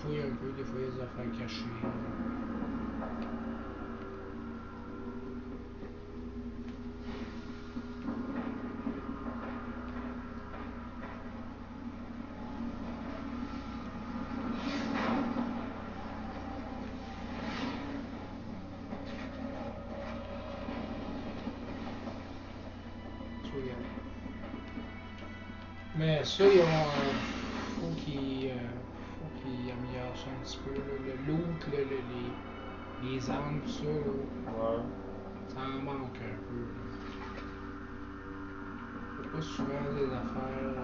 fouille un peu, des fois il y a des affaires cachées. Mais ça, ils ont. Faut qu'ils améliorent ça un petit peu. Là. Le loot, là, les armes, tout ça, là, Ouais. ça en manque un peu. Là. Pas souvent des affaires.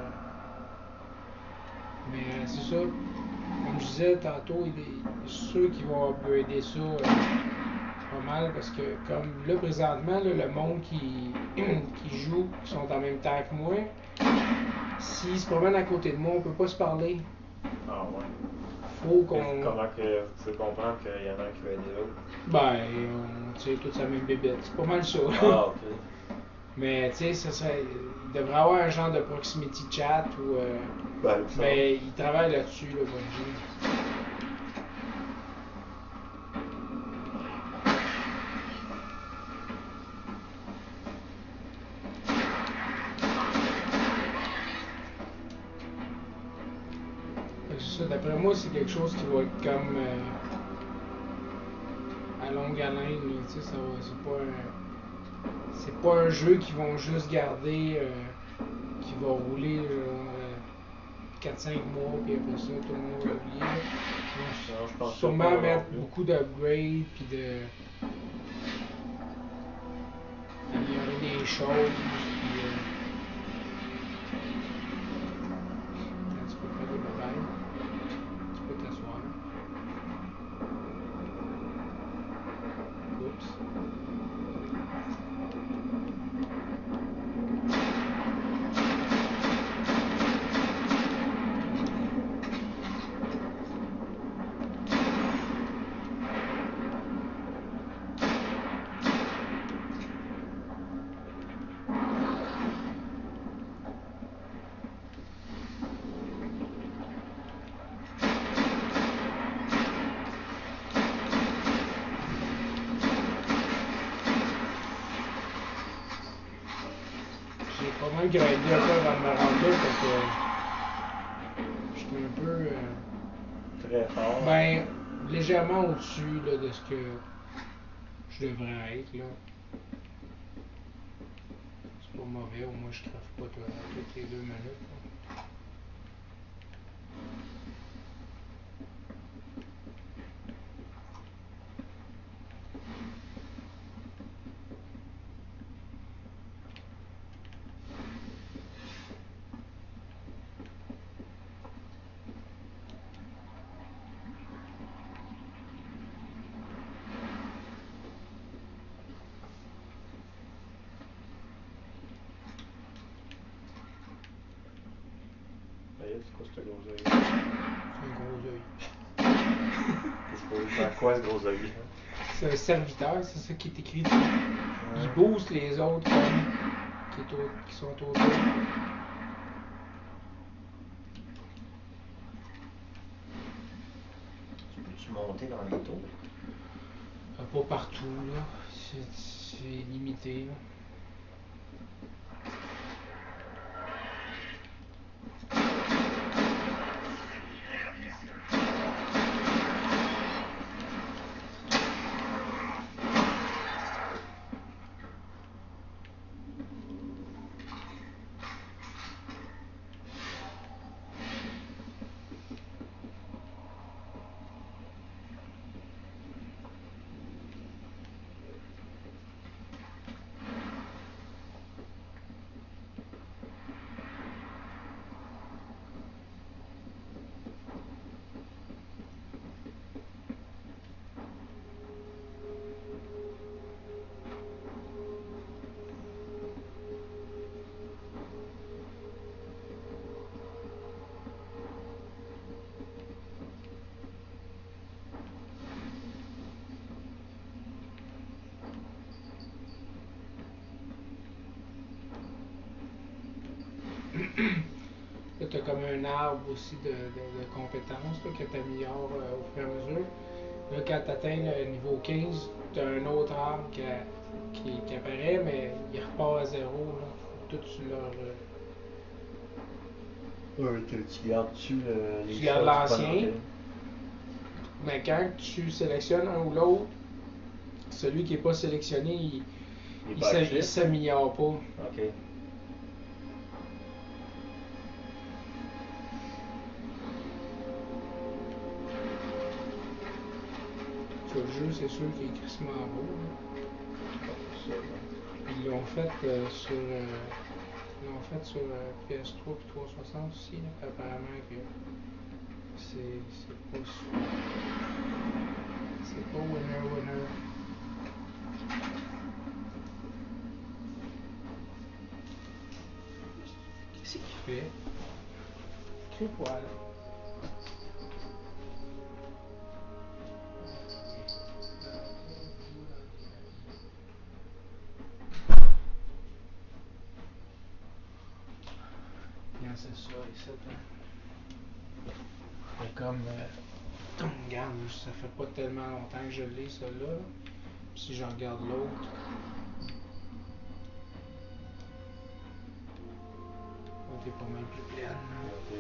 Mais c'est ça. Comme je disais tantôt, ceux qui vont upgrader ça pas mal parce que, comme là, présentement, là, le monde qui joue, qui sont en même temps que moi, s'ils se promènent à côté de moi, on peut pas se parler. Ah ouais. Faut Et qu'on. comment que vous pouvez comprendre qu'il y en a un qui va aider l'autre? Ben, on tire tous la même bébête. C'est pas mal ça. Ah, ok. Mais, tu sais, il devrait avoir un genre de proximity chat ou. Ben, ça. Mais il travaille là-dessus, là, Bungie. Fait que c'est ça, d'après moi, c'est quelque chose qui va être comme. À longue haleine, là, tu sais, c'est pas un jeu qu'ils vont juste garder, qui va rouler genre 4-5 mois, puis après ça, tout le monde va oublier. Ils Non, je vont pense pas sûrement non mettre plus. beaucoup d'upgrades, puis de améliorer des choses, puis tu peux faire des batailles, tu peux t'asseoir. Oups. J'ai pas mal grindé un peu avant de me rendre là, parce que j'étais un peu. Très fort. Ben, légèrement au-dessus là, de ce que je devrais être. Là. C'est pas mauvais, au moins je crève pas toutes les 2 minutes. Là. D'ailleurs, c'est quoi ce gros œil? C'est un gros œil. C'est supposé faire quoi ce gros œil? C'est un serviteur, c'est ça qui est écrit dessus. Il booste les autres qui sont autour. Tu monter dans les tours? Pas partout, là. C'est limité. Là. Là, t'as comme comme un arbre aussi de compétences là, que tu améliores au fur et à mesure. Là, quand tu atteins le niveau 15, tu as un autre arbre qui apparaît, mais il repart à zéro. Là. Faut tout tu leur. Ouais, tu gardes-tu les Tu gardes choix du l'ancien. premier? Mais quand tu sélectionnes un ou l'autre, celui qui n'est pas sélectionné, il s'améliore pas. Ok. Sur le jeu, c'est sûr qu'il est crissement beau. Là. C'est ça, là. Ils l'ont fait sur PS3 et 360 aussi. Là. Apparemment que c'est pas c'est pas winner. Qu'est-ce qu'il fait? Crée-poil. Bien, c'est ça, ici. C'est comme. Regarde, ça fait pas tellement longtemps que je l'ai, celui-là. Si je regarde l'autre. L'autre est pas mal plus pleine. Ok.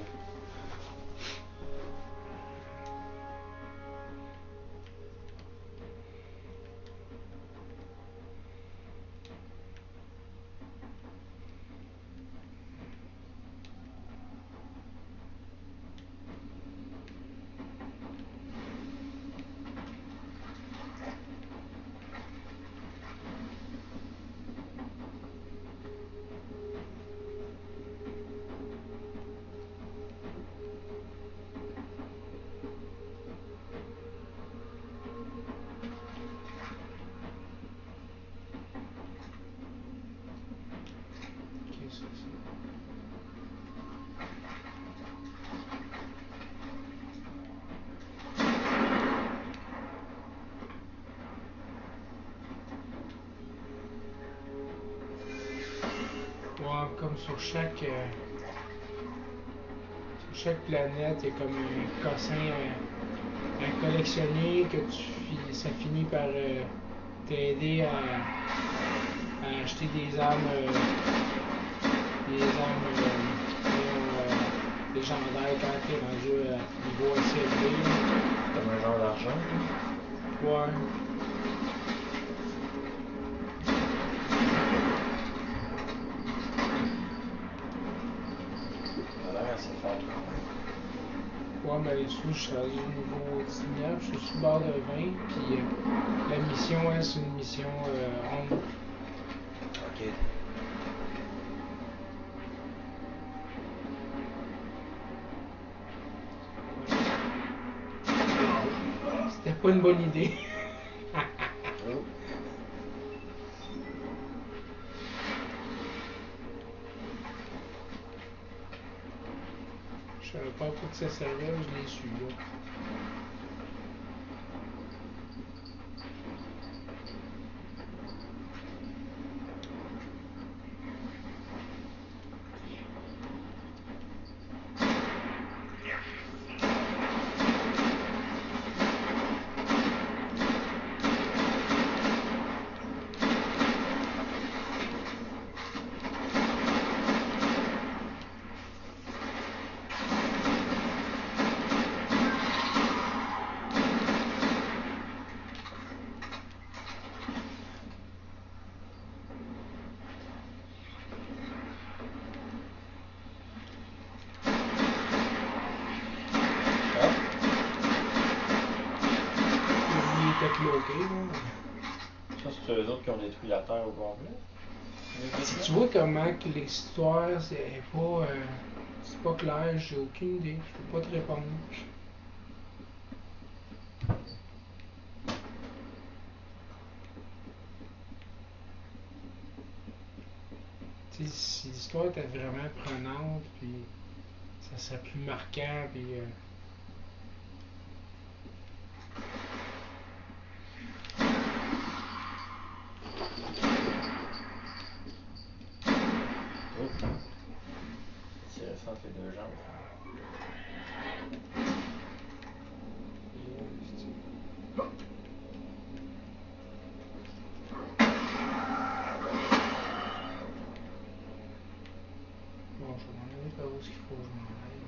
Qu'est-ce que c'est? Ouais, comme sur chaque planète, il y a comme un cossin à collectionner que ça finit par t'aider à acheter des armes légendaires quand tu es rendu à niveau assez élevé. Comme un genre d'argent. Ouais. Ça a l'air assez fort. Ouais, mais les sous, je suis rendu au niveau 19, je suis sous barre de 20, puis la mission, elle, c'est une mission 11. Ok. C'était pas une bonne idée. Oh. Je savais pas pour que ça servait, je l'ai su, là. Il était cloqué, là. Ça, c'est eux autres qui ont détruit la Terre au complet? Si tu vois comment que l'histoire, c'est pas clair, j'ai aucune idée, je peux pas te répondre. Tu sais, si l'histoire était vraiment prenante, puis ça serait plus marquant, puis Oh. C'est resté entre les deux jambes. je m'en aille.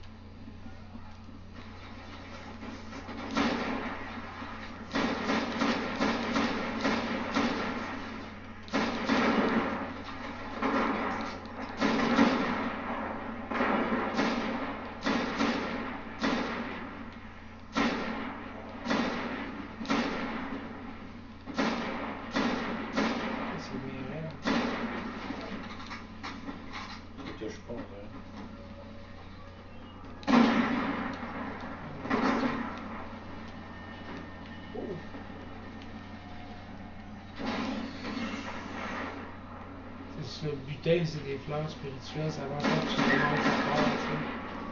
C'est bien raide. Il touche pas, on dirait. Oh. C'est ça, le butin, c'est des fleurs spirituelles, ça va pas que tu remontes à part, tu sais.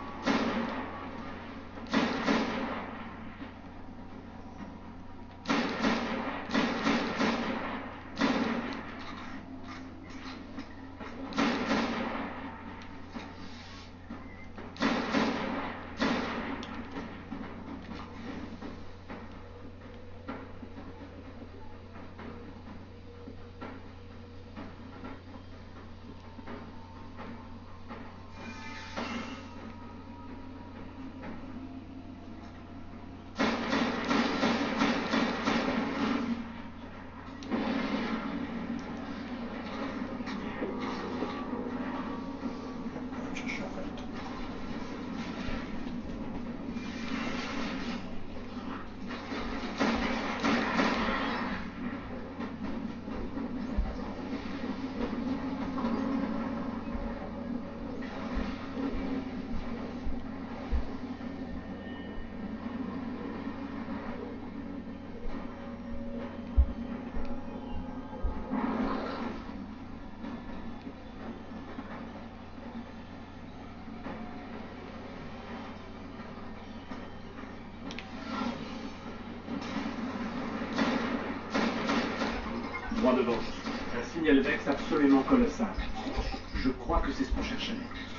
Droit devant. Un signal Vex absolument colossal. Je crois que c'est ce qu'on cherchait.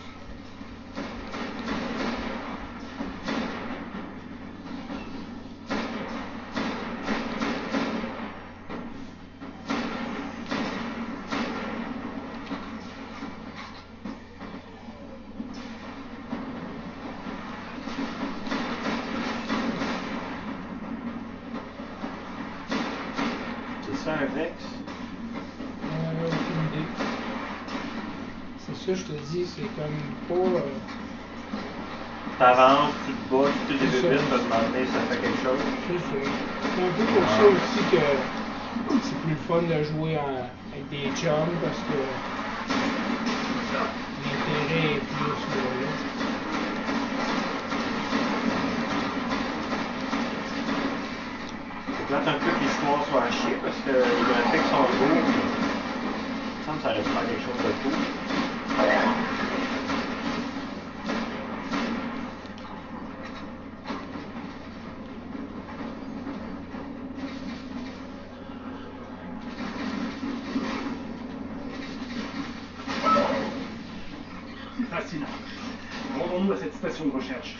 C'est ça un Vex? Aucune idée. C'est ça, je te dis, c'est comme pas. T'avances, tu te bats, tu te C'est ça. débutes, tu vas demander si ça fait quelque chose. C'est ça. C'est un peu pour ça aussi que c'est plus le fun de jouer avec des chums parce que l'intérêt est plus là. C'est plate un peu que l'histoire soit à chier parce que les graphiques sont beaux. Il me semble que ça aurait pu faire quelque chose de cool. C'est fascinant. Rendons-nous à cette station de recherche.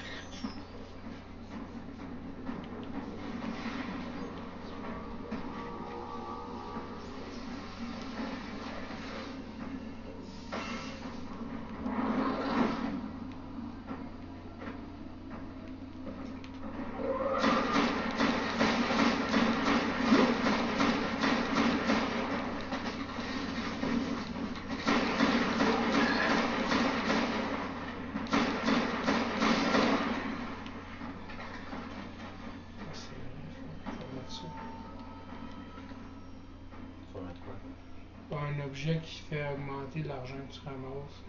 Ça va être quoi? Pas un objet qui fait augmenter l'argent que tu ramasses.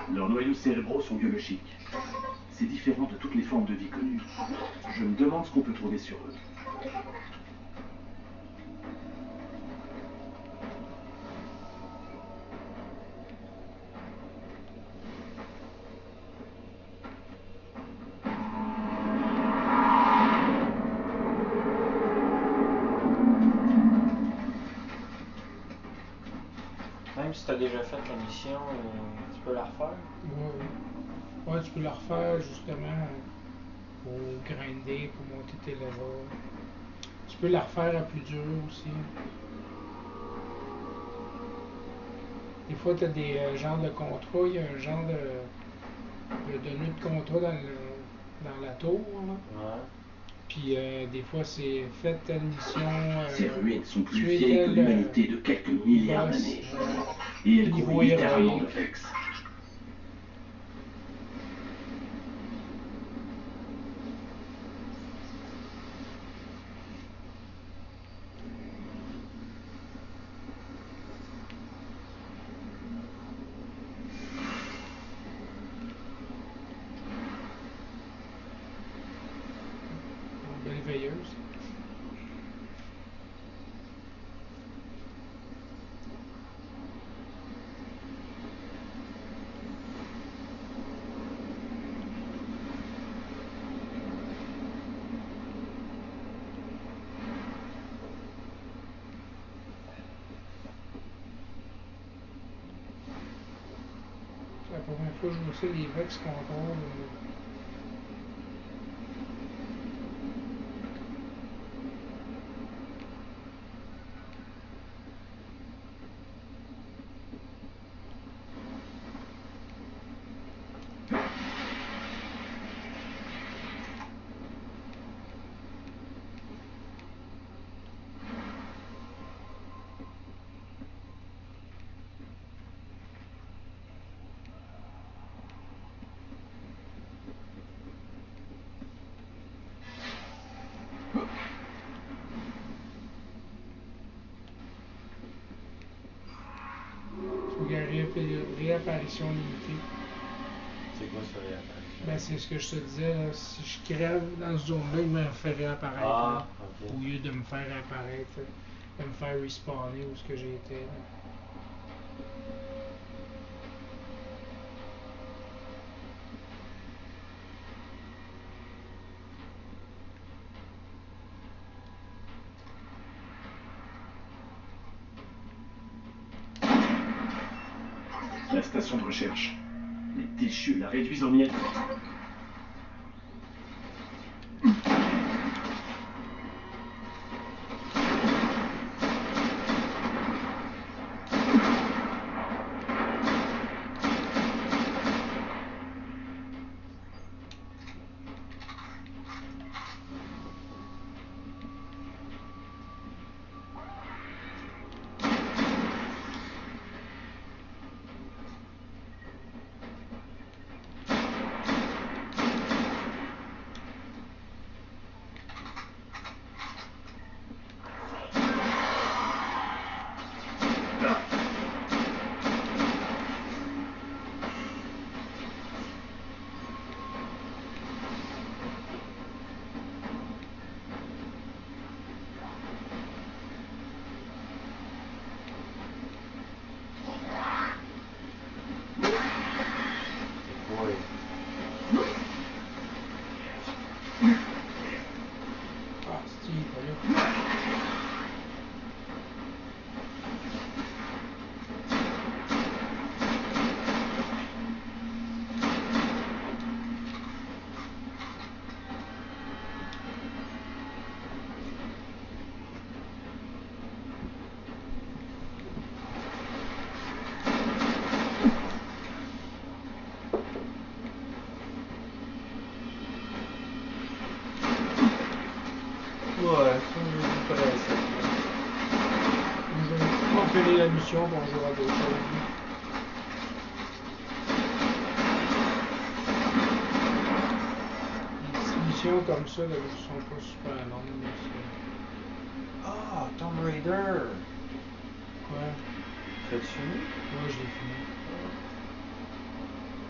Leurs noyaux cérébraux sont biologiques. C'est différent de toutes les formes de vie connues. Je me demande ce qu'on peut trouver sur eux. Même si tu as déjà fait la mission, tu peux la refaire. Ouais, ouais, tu peux la refaire justement pour grinder, pour monter tes levels. Tu peux la refaire à plus dur aussi. Des fois, tu as des genres de contrats. Il y a un genre de données de contrat dans la tour. Là. Ouais. Puis des fois, c'est fait telle mission. Ces ruines sont plus tuer vieilles que tel, l'humanité de quelques milliards boss, d'années. Et elles niveau courent littéralement héroïque. de Vex. Belle veilleuse. C'est la première fois que je vois ça, les Vex contrôlent. Il y a réapparition limitée. C'est quoi ça, réapparition? Ben, c'est ce que je te disais, là. Si je crève dans ce zone-là, il va me faire réapparaître. Ah, là. ok. Au lieu de me faire apparaître, de me faire respawner où ce que j'étais. Là. La station de recherche. Les déchus la réduisent en miettes. Ah, c'est il est pas là. Ouais, ça, je connais ça. Je vais pas finir la mission pour jouer à d'autres choses. Les petites missions comme ça, là, ne sont pas super longues. Mais Ah, Tomb Raider! ouais, T'as-tu fini? ouais, je l'ai fini.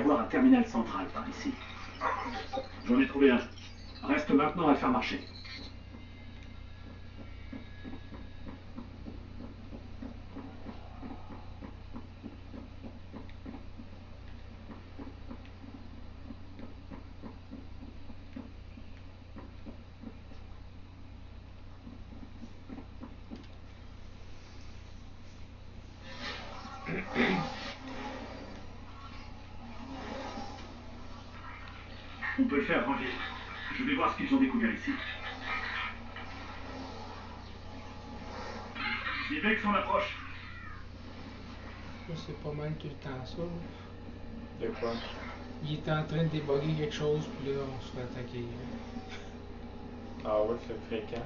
avoir un terminal central par ici. J'en ai trouvé un. Reste maintenant à le faire marcher. On peut le faire, Ranvier. Je vais voir ce qu'ils ont découvert ici. Les Vex en approche. Ça, c'est pas mal tout le temps ça. Là. De quoi? Il est en train de débugger quelque chose, puis là, on se fait attaquer. Ah ouais, c'est fréquent.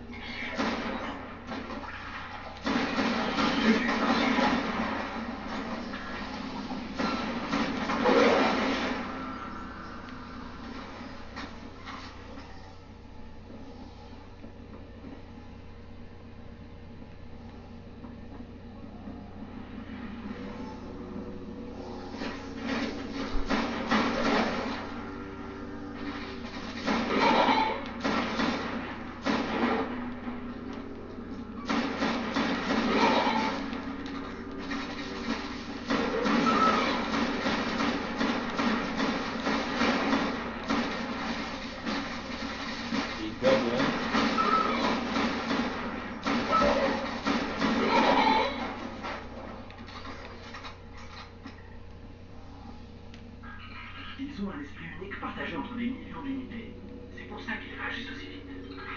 Ils ont un esprit unique partagé entre des millions d'unités. C'est pour ça qu'ils réagissent aussi vite.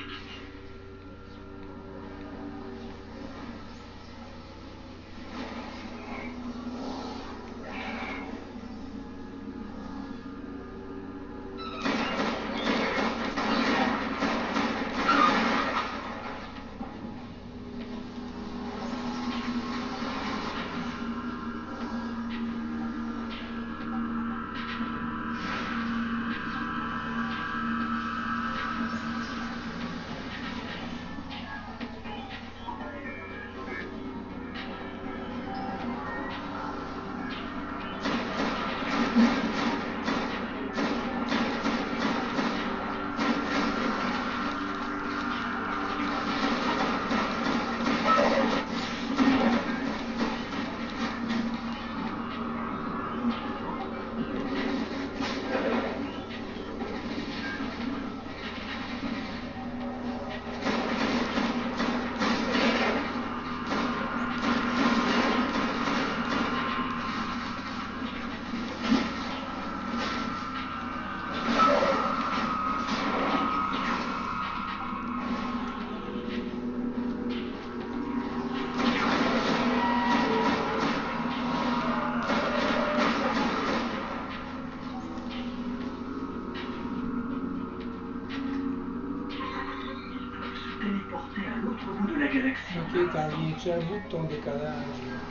Ok, t'en viens-tu à bout de ton décollage?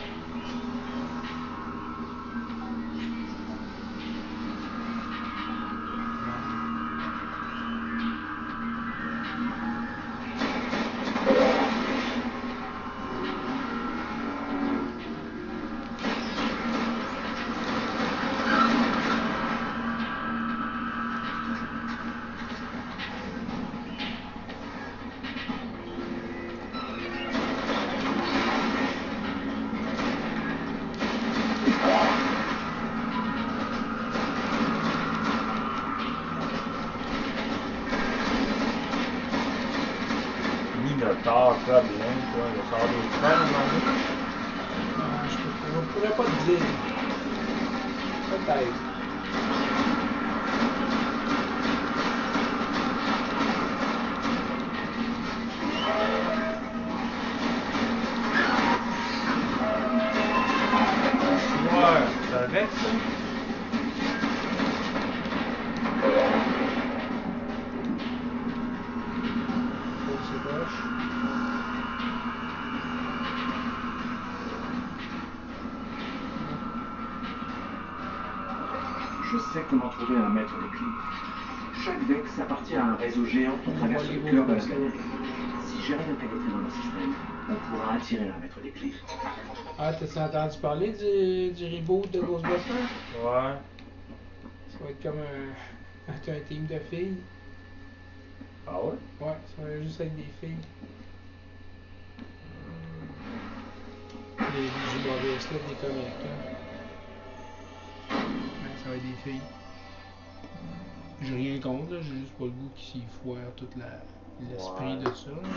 Minotaur, Goblin, quoi, le sort des frères, à un moment donné. Je pourrais pas te dire. Peut-être. Ouais, c'est avec ça. Je sais comment trouver un maître des clés. Chaque Vex appartient à un réseau géant qui traverse le cœur de la planète. Si j'arrive à pénétrer dans leur système, on pourra attirer un maître des clés. Ah, t'as entendu parler du reboot de Ghostbusters? Ouais. va être comme un team de filles. Ah ouais? Ouais, ça va juste être des filles. Des humoristes, là, des comiques. Là. Ouais, ça va être des filles. J'ai rien contre, là, j'ai juste pas le goût qu'ils foirent tout l'esprit de ça. Là.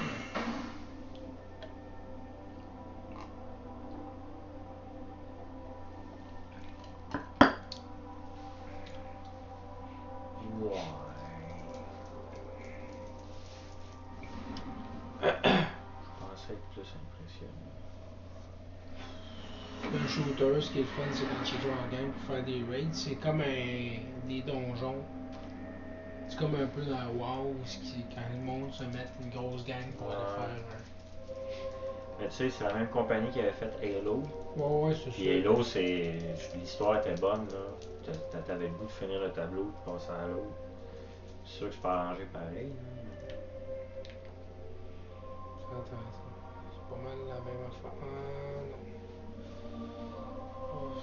Je pensais être plus impressionnant. Un shooter, ce qui est le fun, c'est quand tu joues en gang pour faire des raids, c'est comme des donjons. C'est comme un peu dans WoW, quand le monde se met une grosse gang pour aller faire. Mais tu sais, c'est la même compagnie qui avait fait Halo. Ouais, c'est ça. Puis Halo, l'histoire était bonne, là. T'avais le goût de finir le tableau et de passer à l'autre. C'est sûr que c'est pas arrangé pareil, là. C'est intéressant. C'est pas mal la même affaire. Non. Ouf.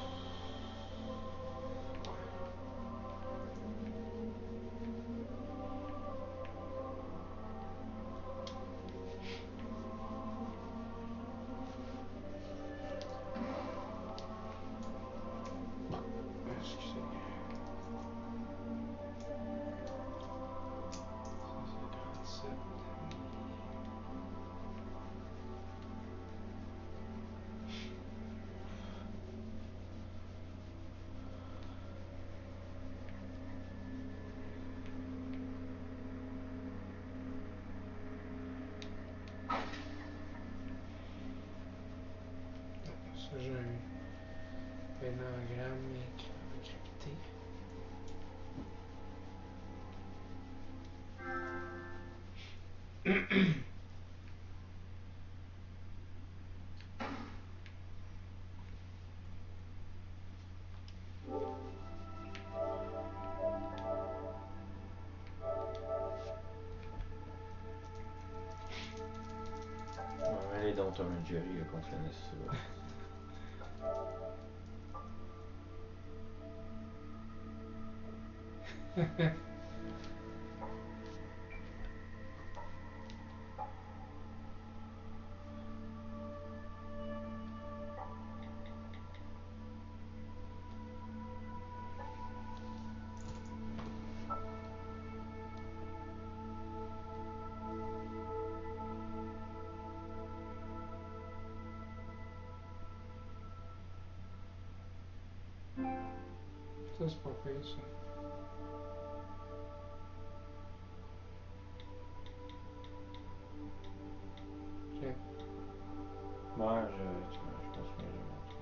Excusez. Ça, c'est 47. Ça, j'ai un anagramme crypté. Ouais, les dons Tom et Jerry, là, qu'on finisse ça. Ça, c'est pas pire, ça. Ok. Ouais, je pense que je vais montrer.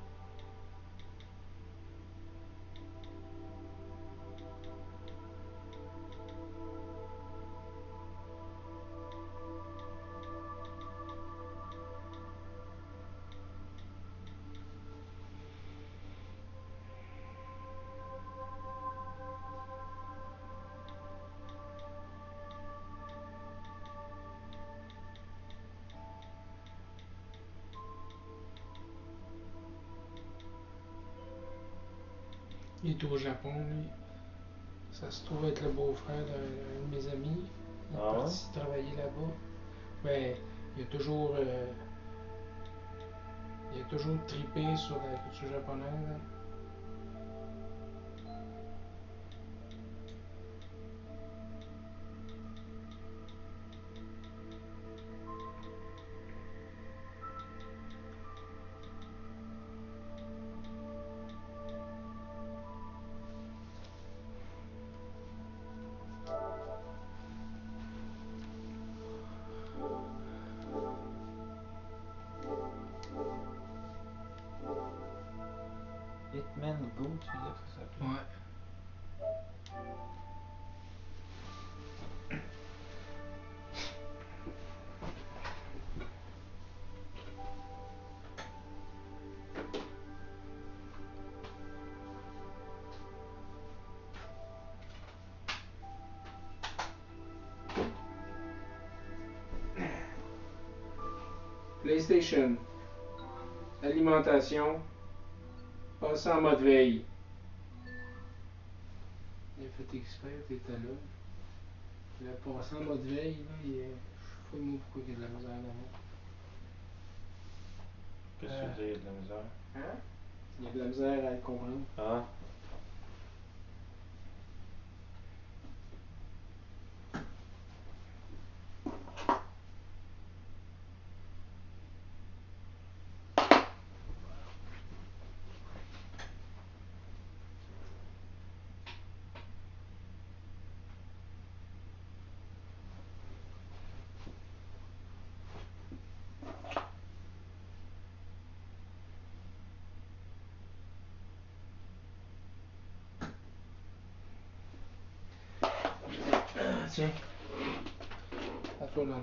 Il est au Japon, lui. Ça se trouve être le beau-frère d'un de mes amis. Il est Ah ouais? parti travailler là-bas. Ben, il a toujours. Il a toujours trippé sur la culture japonaise. Hein. Hitman Go, tu disais que ça s'appelait? Ouais. PlayStation. Alimentation. Passer en mode veille. Il a fait exprès, t'étais là. Il a passé en mode veille, là, je sais pas moi pourquoi il y a de la misère là-bas. Qu'est-ce que tu veux dire, de la misère? Hein? Il y a de la misère à le comprendre. Ah. Tiens. À toi l'honneur.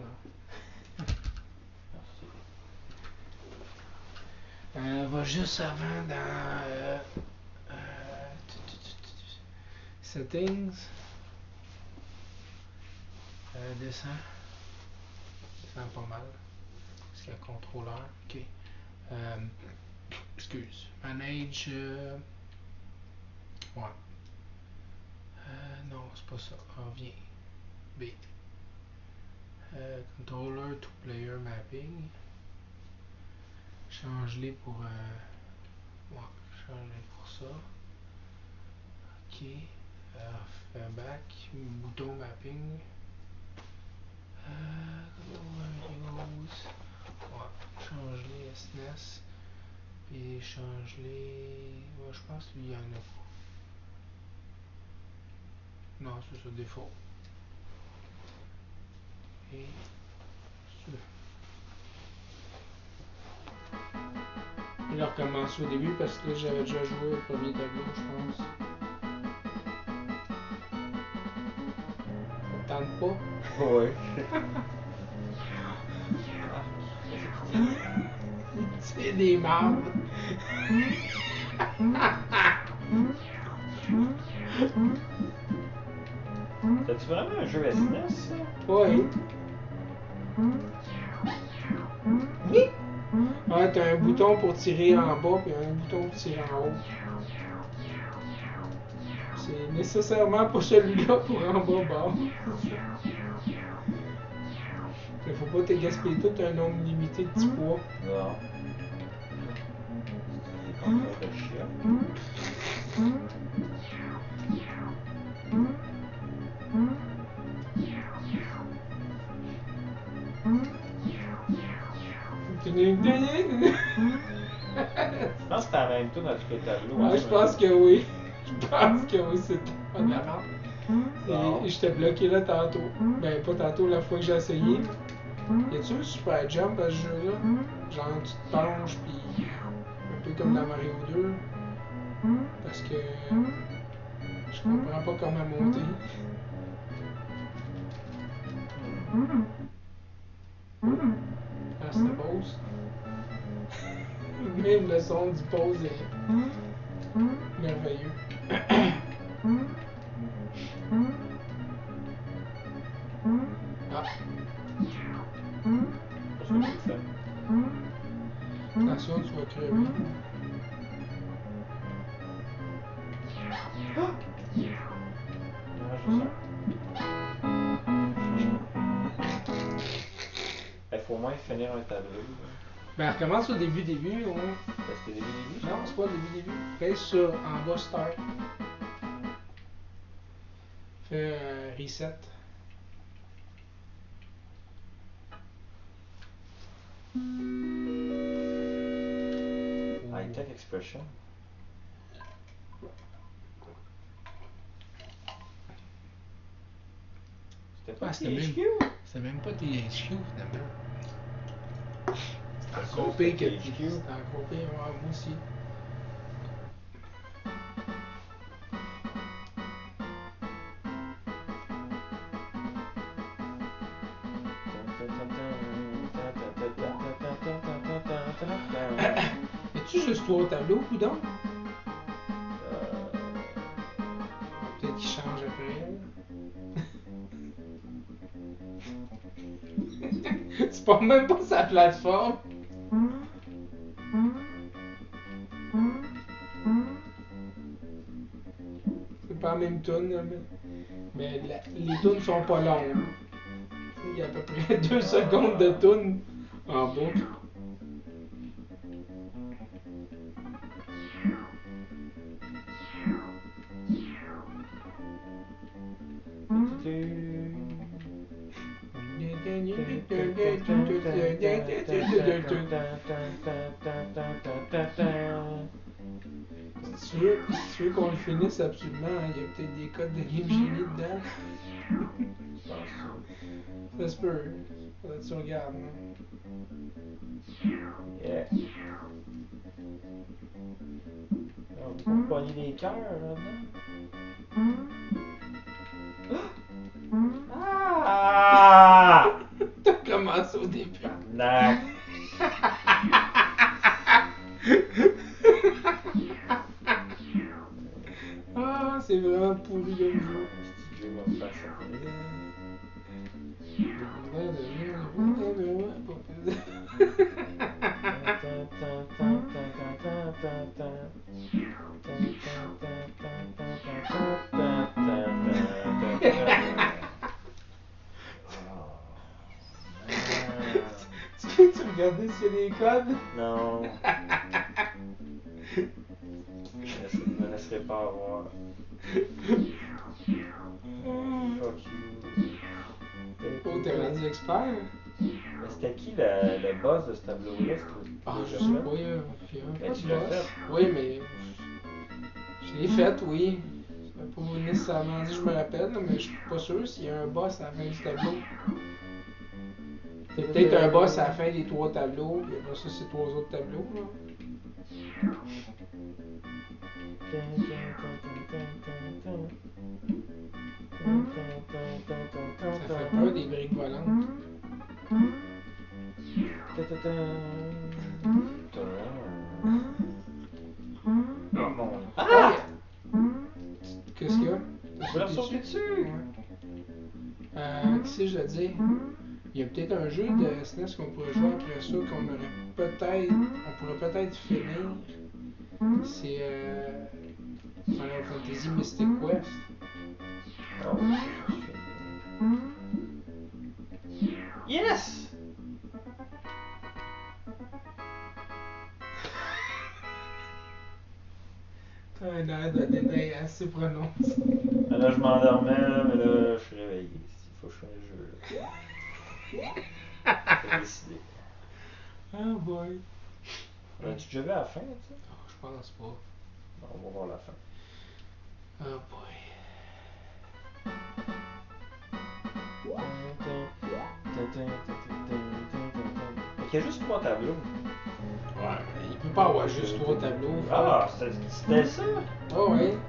Merci. Va juste avant dans Settings. Descends. Descends pas mal. Parce qu'il y a contrôleur. Ok. Excuse. Manage. Ouais. Non, c'est pas ça. Reviens. B. Controller to player mapping. Change-les pour. Ouais, change-les pour ça. Ok. Fais back. Bouton mapping. Ouais, change-les SNES. Puis change-les. Ouais, je pense qu'il y en a pas. Non, c'est ça, défaut. Et. Je recommence au début parce que j'avais déjà joué au premier tableau, je pense. Ça te tente pas? Ouais. C'est des marbres. T'as-tu vraiment un jeu SNES, ça? Ouais. Oui. Ouais, t'as un bouton pour tirer en bas et un bouton pour tirer en haut. C'est nécessairement pas celui-là pour en bas bas. Mais faut pas te gaspiller tout un nombre limité de petits pois. Non. C'est comme ça de chien. Je pense que t'as même tout dans tous les tableaux. Ouais, je pense que oui. Je pense que oui, c'est pas de la merde. Bon. Et j'étais bloqué là tantôt. Ben, pas tantôt, la fois que j'ai essayé. Y a-tu un super jump à ce jeu-là? Genre, tu te penches, pis un peu comme dans Mario 2. Parce que je comprends pas comment monter. Ah, c'était pause. Même le son du pause est merveilleux. Ah. Qu'est-ce que tu fais? Attention, tu vas crever. Ah, juste ça. Il faut au moins finir un tableau. Ben, recommence au début. Ouais. C'était début? Non, c'est pas le début. Pèse sur en bas start. Fais reset. High-tech expression. C'était pas THQ? C'était même pas THQ finalement. C'était Encore pire que THQ. C'était encore pire, ouais, moi aussi. Es-tu juste toi au tableau, coudon? Peut-être qu'il change après. C'est pas même pas sa plateforme. C'est pas la même tune, là, mais les tunes sont pas longues. Il y a à peu près 2 secondes de tune en boucle. Si tu veux qu'on le finisse absolument, hein, il y a peut-être des codes de Game Genie dedans. Ça se peut. Faudrait que tu regardes. Hein. Yeah. On peut pogner des cœurs là-dedans. Ah! T'as commencé au début. Nac. Ah, c'est vraiment pourri comme jeu. Si tu veux me faire ça. Tu regardais s'il y a des codes? Non. Je me laisserai pas avoir. Fuck you. Oh, t'es rendu expert? Mais c'était qui le boss de ce tableau-là? Ah, je C'était sais déjà pas, fait? il y a Mais pas tu de l'as boss. fait? Oui, mais je l'ai fait, oui. Ça veut pas nécessairement dire que je me rappelle, là, mais je suis pas sûr s'il y a un boss à la fin du tableau. Il y a peut-être un boss à la fin des 3 tableaux, puis après ça, c'est 3 autres tableaux. Là. Ça fait peur des briques volantes. Oh mon. Ah! Qu'est-ce qu'il y a? Je vais leur sauter dessus! Qu'est-ce que je veux dire? Il y a peut-être un jeu de SNES qu'on pourrait jouer après ça, on pourrait peut-être finir. C'est Final Fantasy Mystic Quest. Oh, yes! T'as un air de dédain assez prononcé. Là, je m'endormais, mais là, je suis réveillé. Il faut que je fasse le jeu. J'ai décidé. Oh boy. As-tu déjà vu à la fin, tu sais? Oh, je pense pas. Bon, on va voir la fin. Oh boy. Il y a juste 3 tableaux. Ouais, mais il peut pas avoir juste 3 tableaux. Ah, c'était ça? Oh ouais.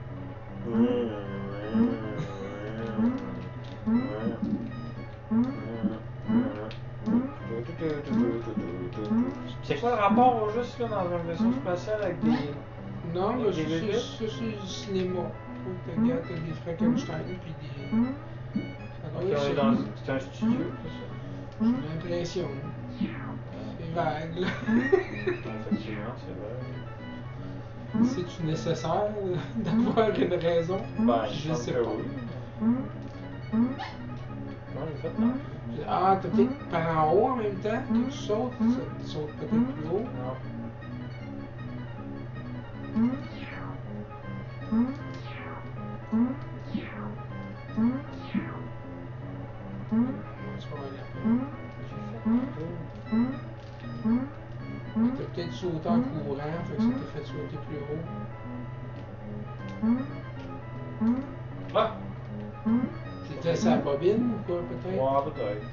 C'est quoi le rapport au juste là, dans un vaisseau spatial avec des. Non, mais Des ça bébites? c'est du cinéma. T'as des Frankenstein puis des. Ça doit Ok, être on est ça. dans. C'est un studio, c'est ça? J'ai l'impression. C'est vague, là. Effectivement, c'est vrai. C'est-tu nécessaire d'avoir une raison? Ben, Je sais que pas. oui. Non, j'ai fait non. Ah, t'as peut-être par en haut en même temps que tu sautes, tu sautes peut-être plus haut. Non. Tu vas aller après. T'as peut-être sauté en courant, fait que ça t'a fait sauter plus haut. Ah! C'était sa bobine ou quoi, peut-être? Ouais, peut-être.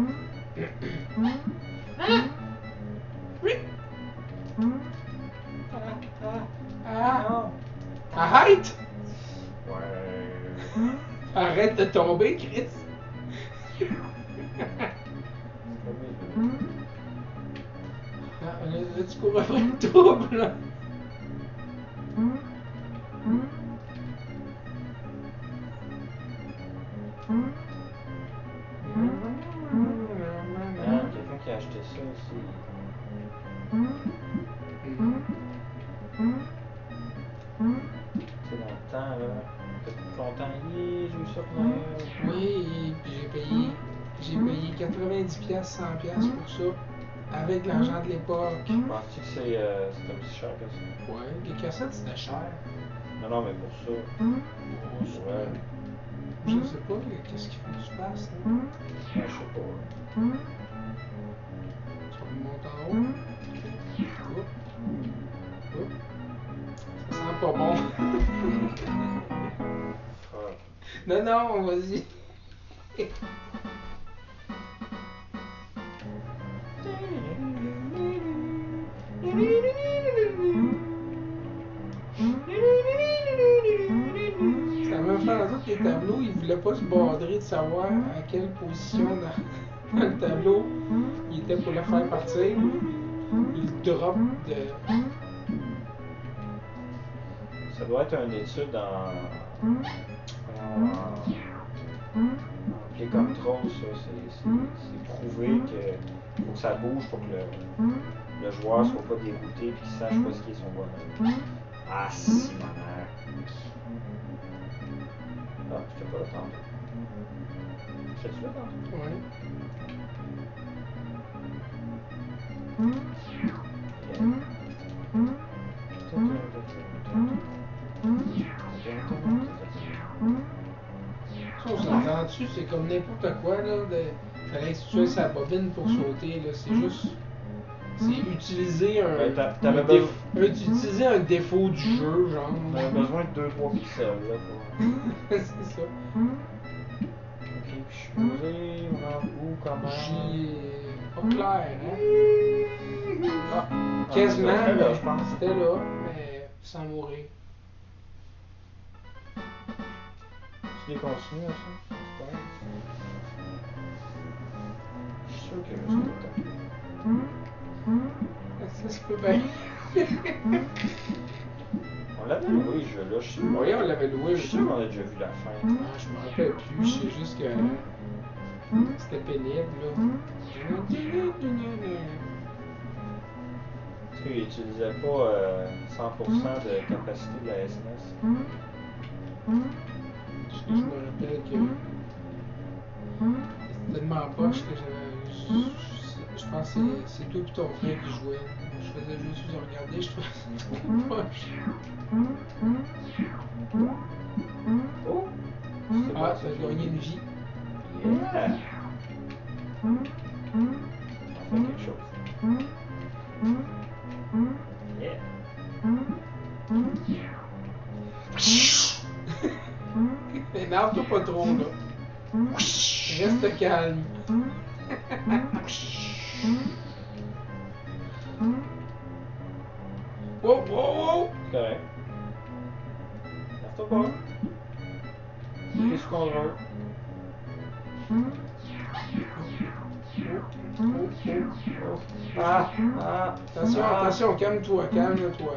Ah! Arrête! Ouais. Arrête de tomber, Chris! Ah, là, tu cours après le trouble, là. Ah, quelqu'un qui a acheté ça aussi. Tu sais, dans le temps, là, sur la... Oui, puis j'ai payé 90$, 100$ pour ça, avec l'argent de l'époque. Penses-tu que c'est aussi cher que ça? Ouais, les cassettes c'était cher. Non, non, mais pour ça. Ouais. Je sais pas, qu'est-ce qu'il faut que tu fasses, là? Ouais, je sais pas. Tu remontes en haut. Oups. Oups. Ça sent pas bon. Fuck. Non, non, vas-y. C'est la même chose dans tous les tableaux, il voulait pas se bordrer de savoir à quelle position dans le tableau il était pour le faire partir. Il drop de. Ça doit être une étude en playcontrol, ça. C'est prouvé que faut que ça bouge pour que le joueur soit pas dérouté et qu'il sache pas ce qui est son bonhomme. Ah, si, ma mère. Ah, je fais pas le temps. Fais-tu le temps? Ouais. Ça, on s'entend dessus, c'est comme n'importe quoi, là. Fallait que tu aies sa bobine pour sauter, là. C'est juste. C'est utiliser utiliser un défaut du jeu, genre. On a besoin de 2-3 pixels, là, pour... C'est ça. Ok, puis je suis posé, me rendre où, comment? J'y pas clair, hein? Ah, quasiment, c'était là, mais je pense. c'était là, mais sans mourir. Tu les continues, ça? Je suis sûr que je suis content. Ça se peut bien. On l'avait loué, ce jeu-là, je suis sûr. Oui, on l'avait loué Je suis aussi. sûr qu'on a déjà vu la fin. Ah, je me rappelle plus, je sais juste que c'était pénible, là. Parce qu'il n'utilisait pas 100% de capacité de la SNES. Je me rappelle que c'était tellement poche que je pense que c'est toi et ton frère qui jouaient. Je faisais juste vous regarder, je trouvais ça trop poche. Oh! Ah, ça a gagné une vie. Yeah! On fait quelque chose. Yeah! Énerve-toi pas trop, là. Reste calme. Wow, wow, wow! C'est correct. Lève-toi pas. Qu'est-ce qu'on veut? Ah! Ah! Attention, attention, calme-toi, calme-toi.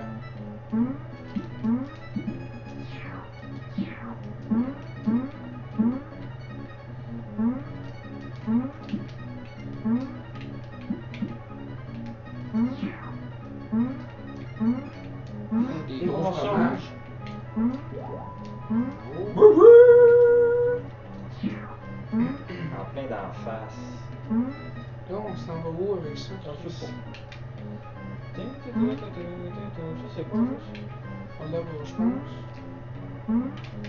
Des gros fromages. En plein d'en face. Là, on s'en va où avec ça? Je sais pas. Ça, c'est quoi, ça? On l'a, je pense.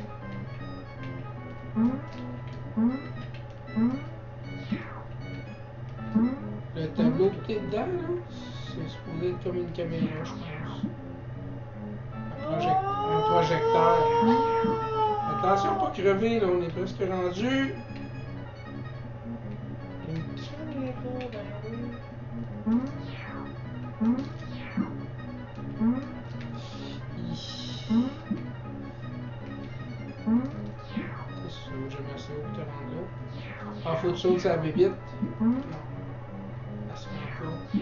Le tableau qui est dedans, là, c'est supposé être comme une caméra, je pense. Un projecteur. Attention, pas crever, là, on est presque rendu. Une caméra, ben oui. J'aimerais ça où te rendre là. Ah, faut que tu sautes sa bébite. Non. Elle se rend pas.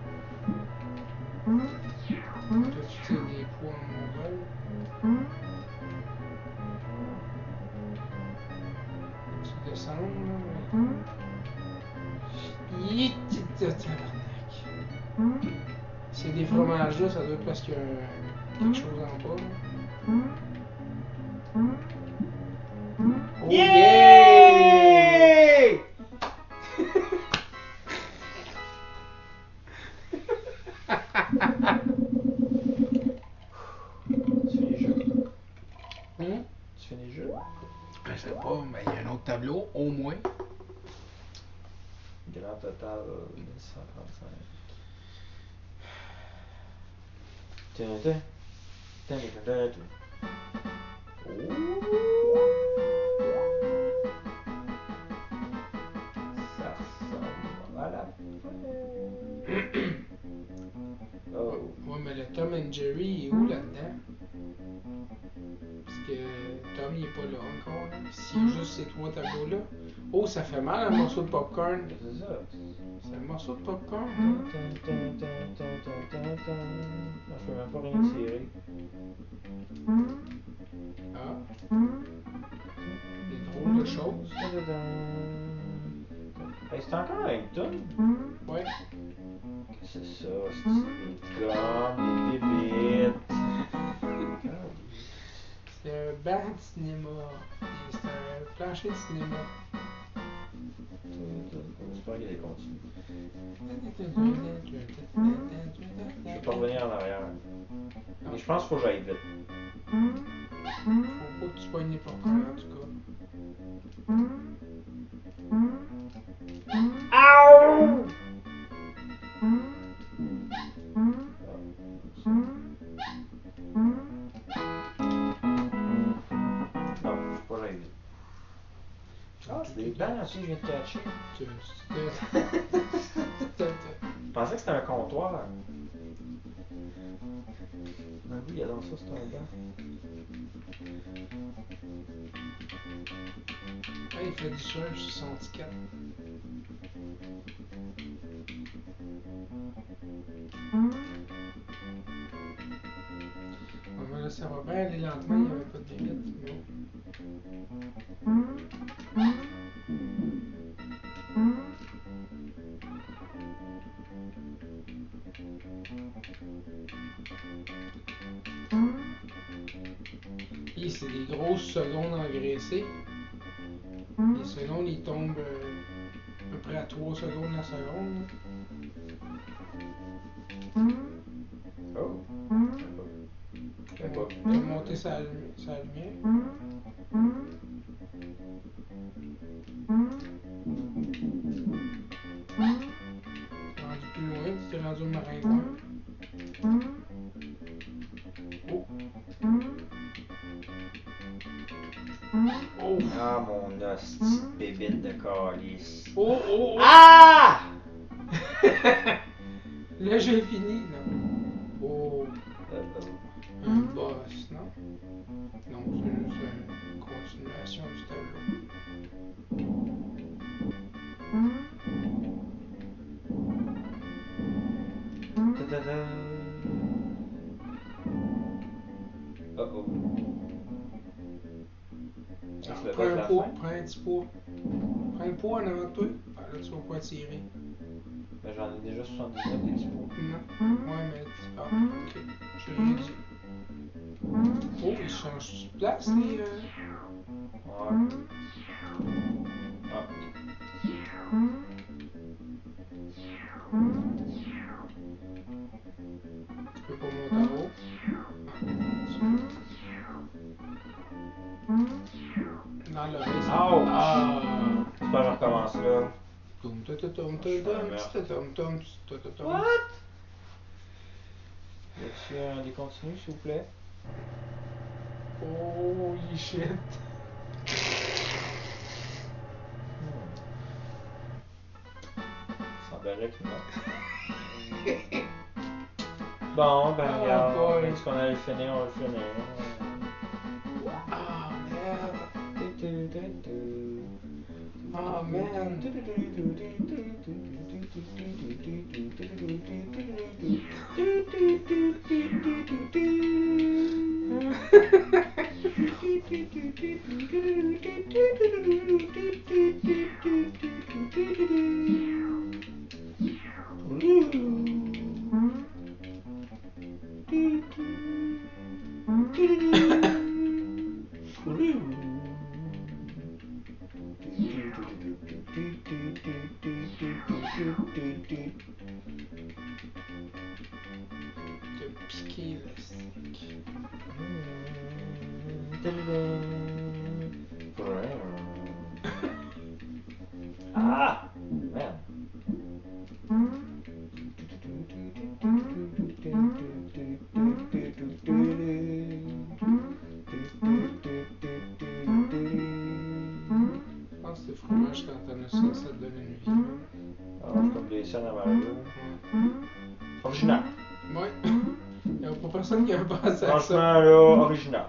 Toi, tu tires des poids en mongol. Tu descends, là. Tabarnak. C'est des fromages là, ça doit être parce qu'il y a quelque chose en bas. Là. Oh, Yeah! Tu finis le jeu? Tu finis le jeu? Je sais pas, mais il y a un autre tableau, au moins. Grand total, 1135. Tintin. Tintin. Ça ressemble à la Oh. Ouais, mais le Tom and Jerry, il est où là-dedans? Parce que Tom, il est pas là encore. Là. S'il y a juste ces trois tableaux-là. Oh, ça fait mal un morceau de popcorn. C'est ça. C'est un morceau de popcorn. Non, je peux même pas rien tirer. Ah. Des drôles de choses. Hey, c'est encore la même tune? Ouais. C'est ça, c'est des gommes, des bébites. C'est un banc de cinéma. C'est un plancher de cinéma. J'espère qu'il est continu. Je vais pas revenir en arrière. Mais je pense qu'il faut que j'aille vite. Faut pas que tu pognes n'importe quoi, en tout cas. Ow! Non, je peux pas j'aille vite. Ah, c'est des bancs aussi, je viens de catcher. Je pensais que c'était un comptoir. Ah oui, alors ça, c'est un banc. Hey, il fait du surf sur son ticket. Ouais, là, ça va bien aller lentement, il n'y avait pas de limite. Et c'est des grosses secondes engraissées. Les secondes, ils tombent à peu près à 3 secondes la seconde. Oh! On va monter sa lumière. Rendu plus loin, tu t'es rendu au maringouin. Oh! Oh! Ah, mon hostie de bébite de calice. Oh! Oh! Oh! Ah! Là, j'ai fini, là. Oh! Un boss, non? Non, c'est juste une continuation du tableau. Ta-da-da. Oh. Alors, C'est le prends boss de un la pot, fin? prends un petit pot. Prends le pot en avant de toi. Ah, là, tu vas pas tirer. Ben, j'en ai déjà 79 des petits pots. Non. Ouais, mais. Ah, ok. J'ai rien dit. Oh, ils changent de place, les. Ouais. Ah. Tu peux pas monter en haut. Dans l'oreille, ça. Ouch! Ah! J'espère que je recommence là. Toum, toum, toum, toum, toum, toum, toum, toum, toum. What? Y a-t-il des continues, s'il vous plaît? Holy shit! Semblerait que non. Bon, ben Oh regarde, boy. est-ce qu'on allait le finir, on va le finir. Ah, merde! Ah, man! piqué le stick. Ah! Merde. Je pense que le fromage, quand t'en as ça te donne une vie. Ah, c'est comme des scènes à Mario. Original. Ouais. Il n'y a pas personne qui a pensé à ça. Franchement, là, original.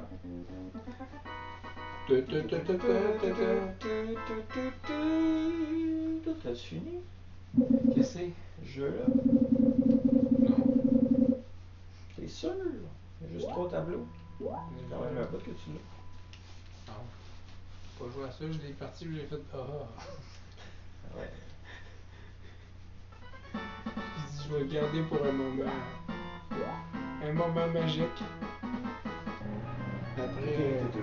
T'as-tu fini? Qu'est-ce que c'est? Ce jeu-là? Non. T'es sûr? Il y a juste 3 tableaux. C'est quand même un peu que tu l'as. Non. J'ai pas joué à ça, je l'ai parti et j'ai fait ah. Ouais. J'ai dit je vais le garder pour un moment. Un moment magique. Après.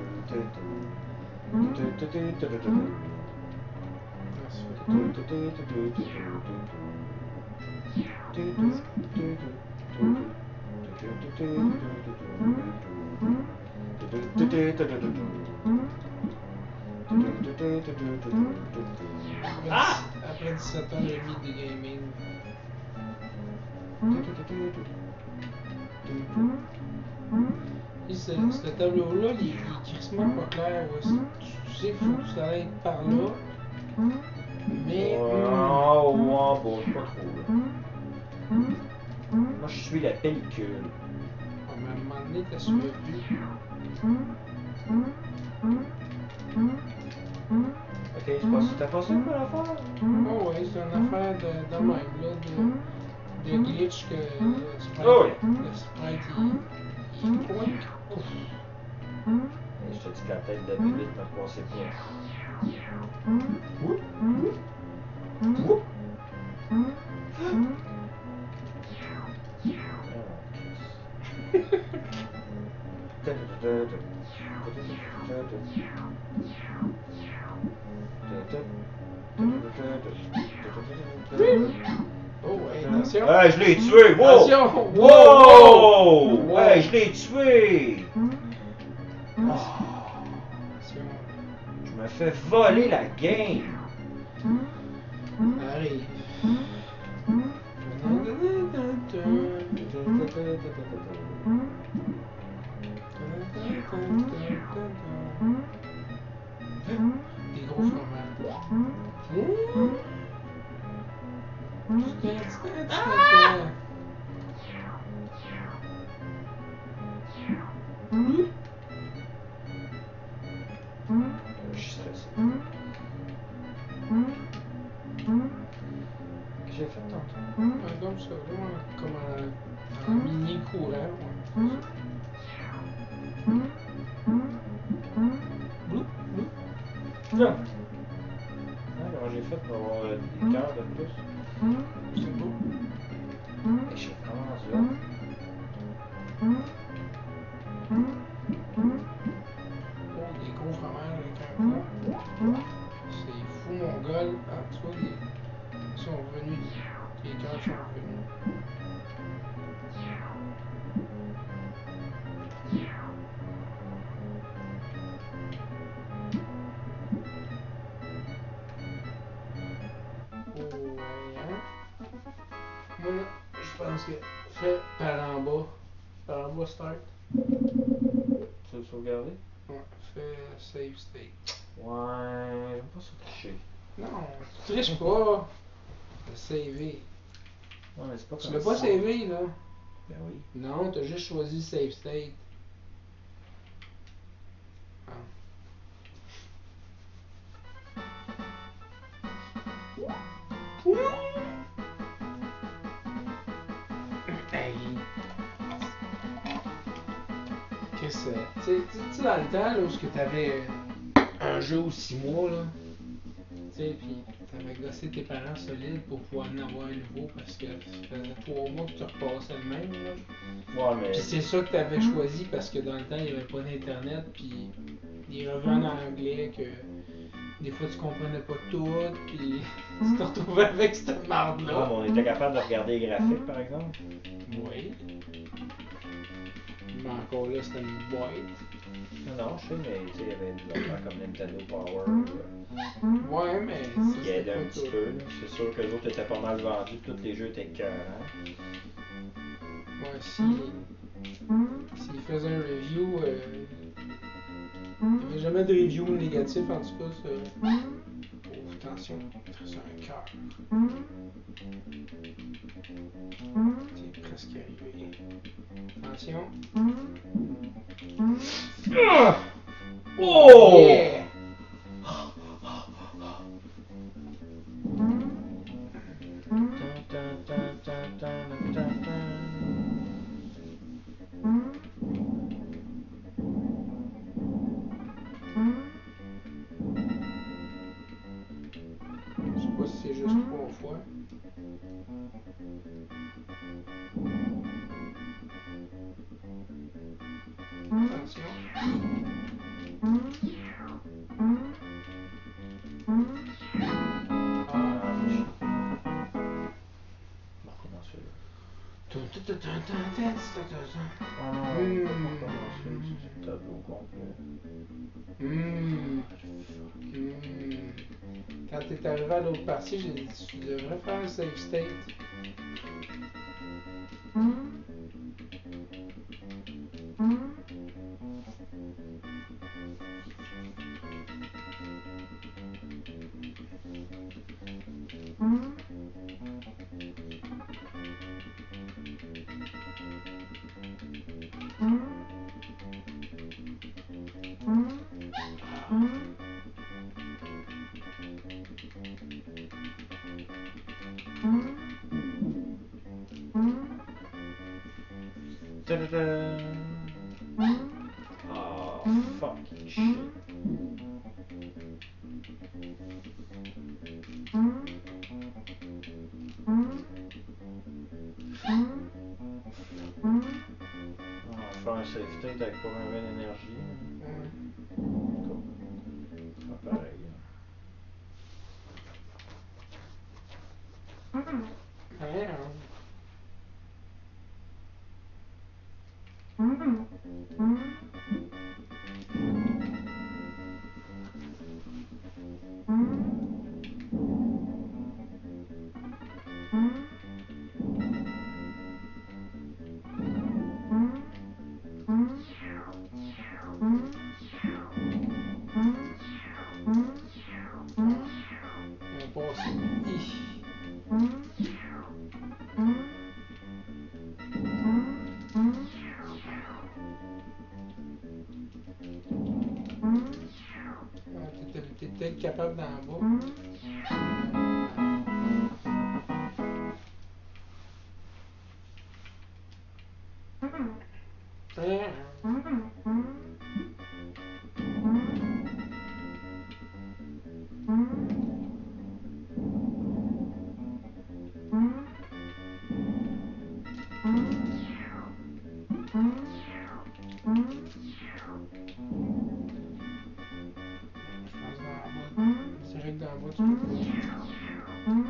Après 17 ans de vie de gaming. Et ce tableau-là, il est crissement pas clair. Ouais. Tu sais qu'il faut que tu ailles par là. Mais. Oh, wow, bon, pas trop. Là. Moi, je suis la pellicule. À un moment donné, t'as suivi. Ok, t'as passé une bonne affaire? Oh ouais, c'est une affaire de même, là, de glitch que le sprite, Oh oui. le sprite il pointe. Ouf. Je te dis que la tête de Billy m'a passé bien. Whoop. Whoop. Oh ouais, attention. Hey, je l'ai tué! Wow! Attention! Wow! Hey, je l'ai tué! Oh, Attention. je me fais voler la game! Ça arrive. Des gros fromages. Je suis stressé. Qu'est-ce que j'ai fait tantôt? Comme ça, là, comme un mini courant. Ouais. Bloup, bloup. Là! Comment j'ai fait pour avoir des cœurs de plus? C'est beau. Et je suis vraiment rendu là. Oh, des gros fromages avec un plat. C'est fou, mon gars. Ah, tu vois, ils sont revenus. Les cœurs sont revenus. Oh, ouais, hein? Moi, là, je pense que fais par en bas. Par en bas, start. Tu veux sauvegarder? Ouais, fais save state. Ouais, j'aime pas ça tricher. Non, tu triches pas. T'as savé. Non, mais c'est pas Tu comme l'as pas ça. savé, là. Ben oui. Non, t'as juste choisi save state. Ah. Hey. Qu'est-ce que c'est? Tu sais, dans le temps, là, où tu avais un jeu ou 6 mois, là, tu sais, pis t'avais gossé tes parents solides pour pouvoir en avoir un nouveau parce que ça faisait 3 mois que tu repassais le même, là. Ouais, mais. Pis c'est ça que t'avais choisi parce que dans le temps, il n'y avait pas d'internet, pis des revues en anglais que Des fois, tu comprenais pas tout, puis tu te retrouvais avec cette Ah, marde-là. mais on était capable de regarder les graphiques, par exemple. Oui. Mais encore là, c'était une boîte. Non, je sais, mais tu sais, il y avait des affaires comme Nintendo Power Ouais, mais ça, qui c'était aidait un pas petit tout. peu. là. C'est sûr que les autres étaient pas mal vendus, tous les jeux étaient écœurants. Ouais, s'il faisait un review, il n'y avait jamais de review négatif en tout cas. Oh, attention, c'est un cœur. C'est presque arrivé. Attention. Oh! Yeah! Je sais pas si c'est juste 3 fois. Attention. Marqué dans celui-là. Ah Oh non, on peut pas commencer, c'est le tableau complet. Quand t'es arrivé à l'autre partie, j'ai dit tu devrais faire un save state. Oh, fucking shit. On va faire un safe state avec pas mal d'énergie. Cool. Pas pareil. Ouais, on passe. T'es peut-être capable d'en bas. Je pense d'en bas. C'est vrai que d'en bas, tu peux pas.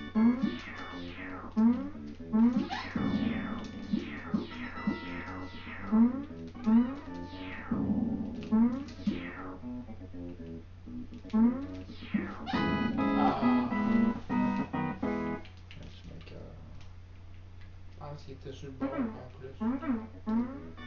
Je pense qu'il était sur le bord en plus.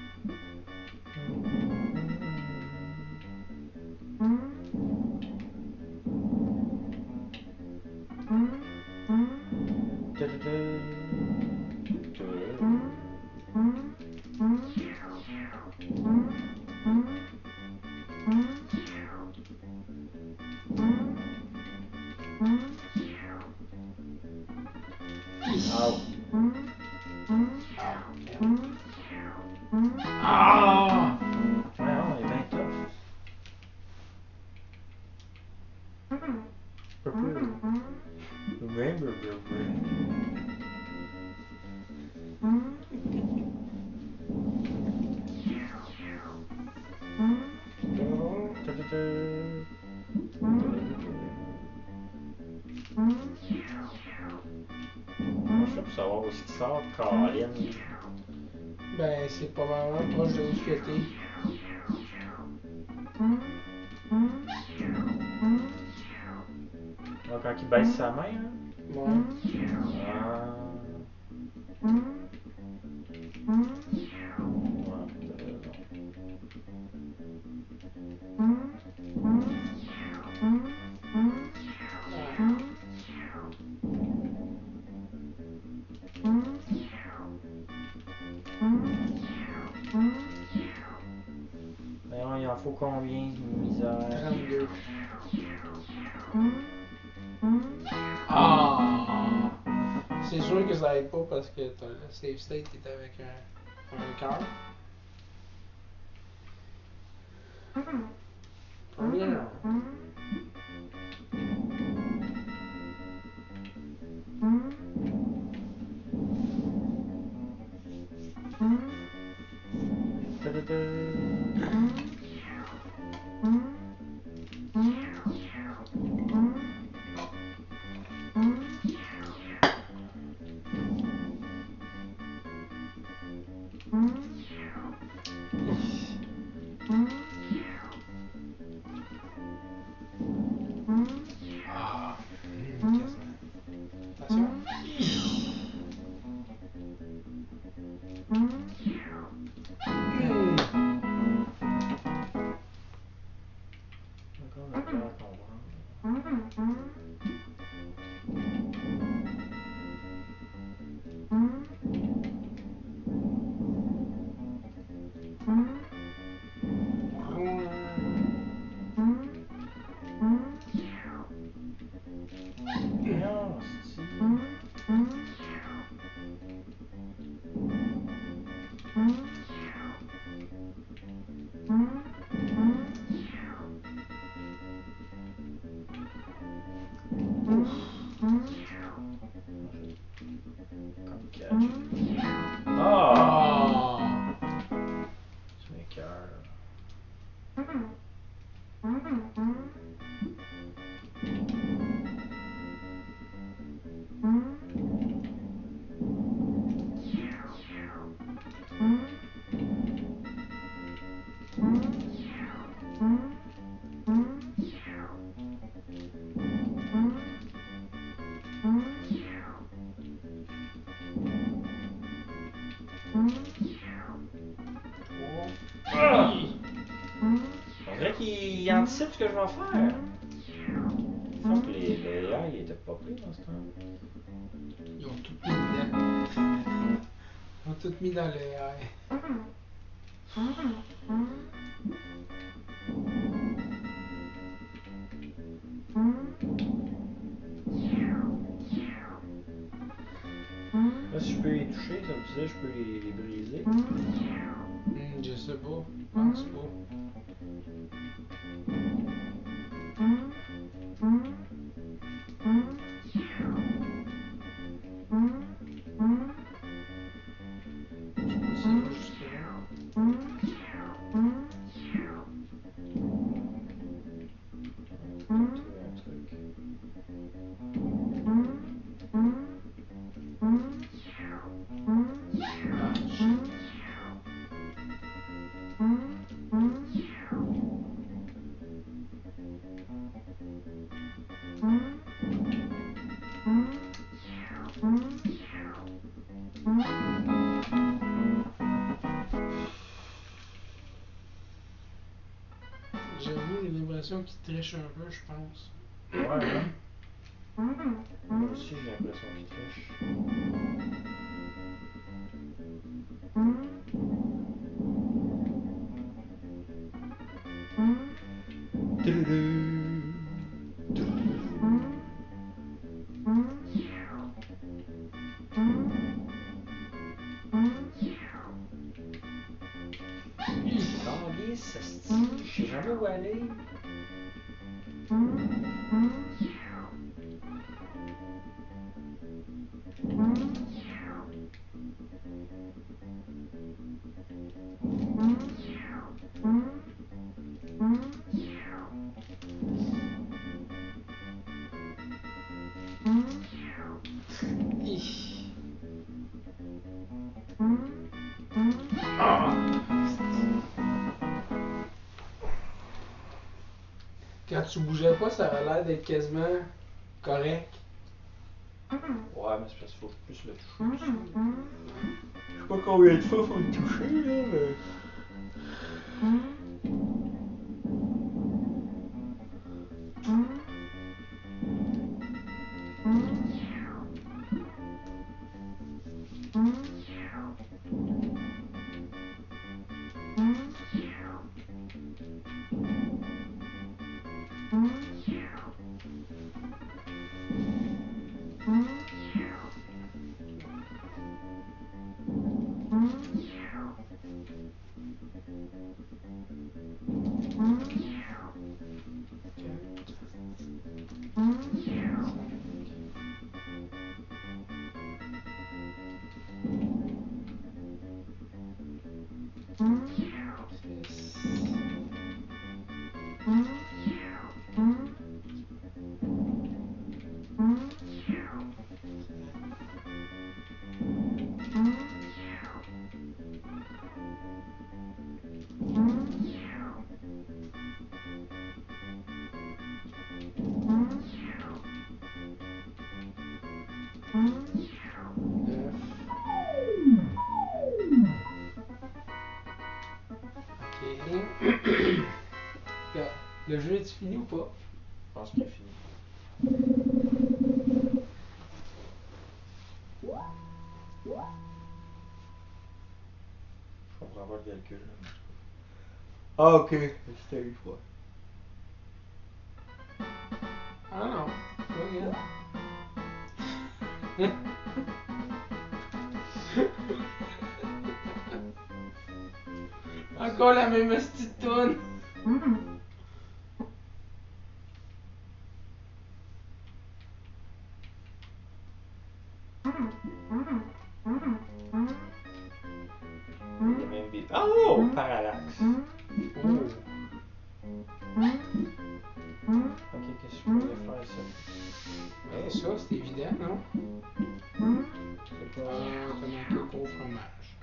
Ah! Ouais, non, il est bien tough. Moi, je suis pour savoir où est-ce qu'il sort, Colin. Ben, c'est probablement proche de où ce que t'es. Ah, quand il baisse sa main, hein? Ouais. Ah. Ouais, t'as raison. Ben, il en faut combien de misère? 32. Ah! C'est sûr que ça aide pas parce que t'as le save state est avec un cœur. Première. Ta-da-da. Ah! Quasiment. Attention. Encore un cœur à comprendre. Non, c'est-tu. Comme catch. Ah! Ah! Tu m'écoeures. Ah! On dirait qu'il anticipe ce que je vais faire. Je pense que les AI étaient pas pris dans ce temps. Ils ont tout mis dedans. Ils ont tout mis dans le AI. Là, si je peux les toucher, ça me disait, je peux les briser. Je sais pas. Je pense pas. Je sais pas si ça va jusque-là. On va trouver un truc. Ah, shit. J'avoue, j'ai l'impression qu'il triche un peu, je pense. Ouais, hein? Moi aussi, j'ai l'impression qu'il triche. Calice, esti, je sais jamais où aller. quand tu bougeais pas, ça avait l'air d'être quasiment correct. Ouais, mais c'est parce qu'il faut plus le toucher aussi. Je sais pas combien de fois faut le toucher, là, mais... Le jeu est-tu fini ou pas? Je pense qu'il est fini. Je comprends pas le calcul. Là. Ah, ok. C'était une fois. Ah non. Regarde. Encore la même petite toune. Il y a même des... Oh! Parallaxe. Oh. Ok, qu'est-ce que je voulais faire ça? Ben ça, c'est évident, non? C'est pas comme un coco au fromage.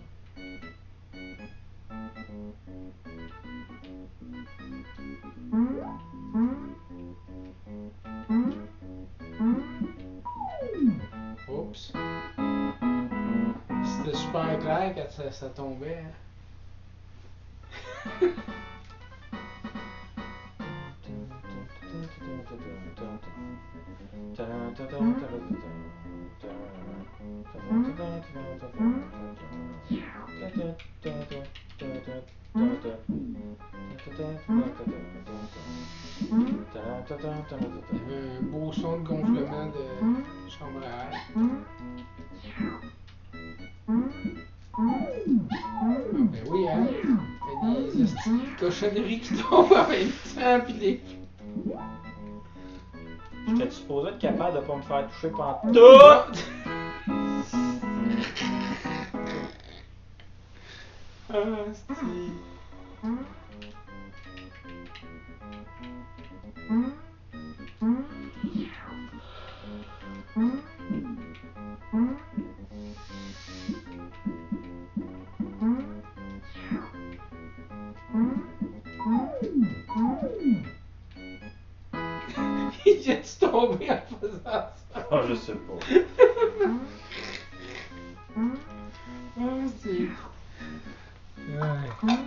Oups. C'était super clair quand ça tombait. Hein? Il y avait un beau son de gonflement de chambre à air. Ah ben oui, hein? Il y a des hosties de cochonneries qui tombent en même temps, pis les... J'étais supposé être capable de pas me faire toucher pendant tout! Ah, c'est... Il vient-tu tomber en faisant ça? Oh, je sais pas. Ah, c'est... Ouais.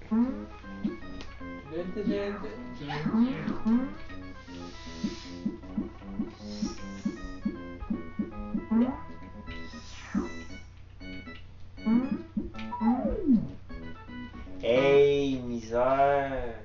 Hey, misère!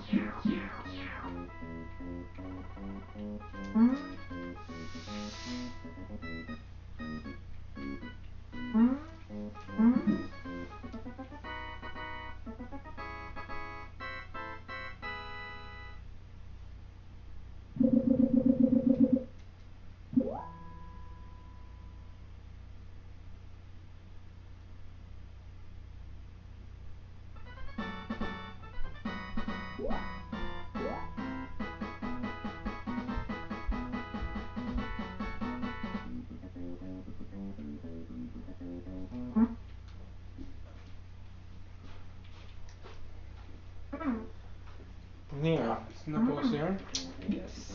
Ah, tu en as passé un? Yes.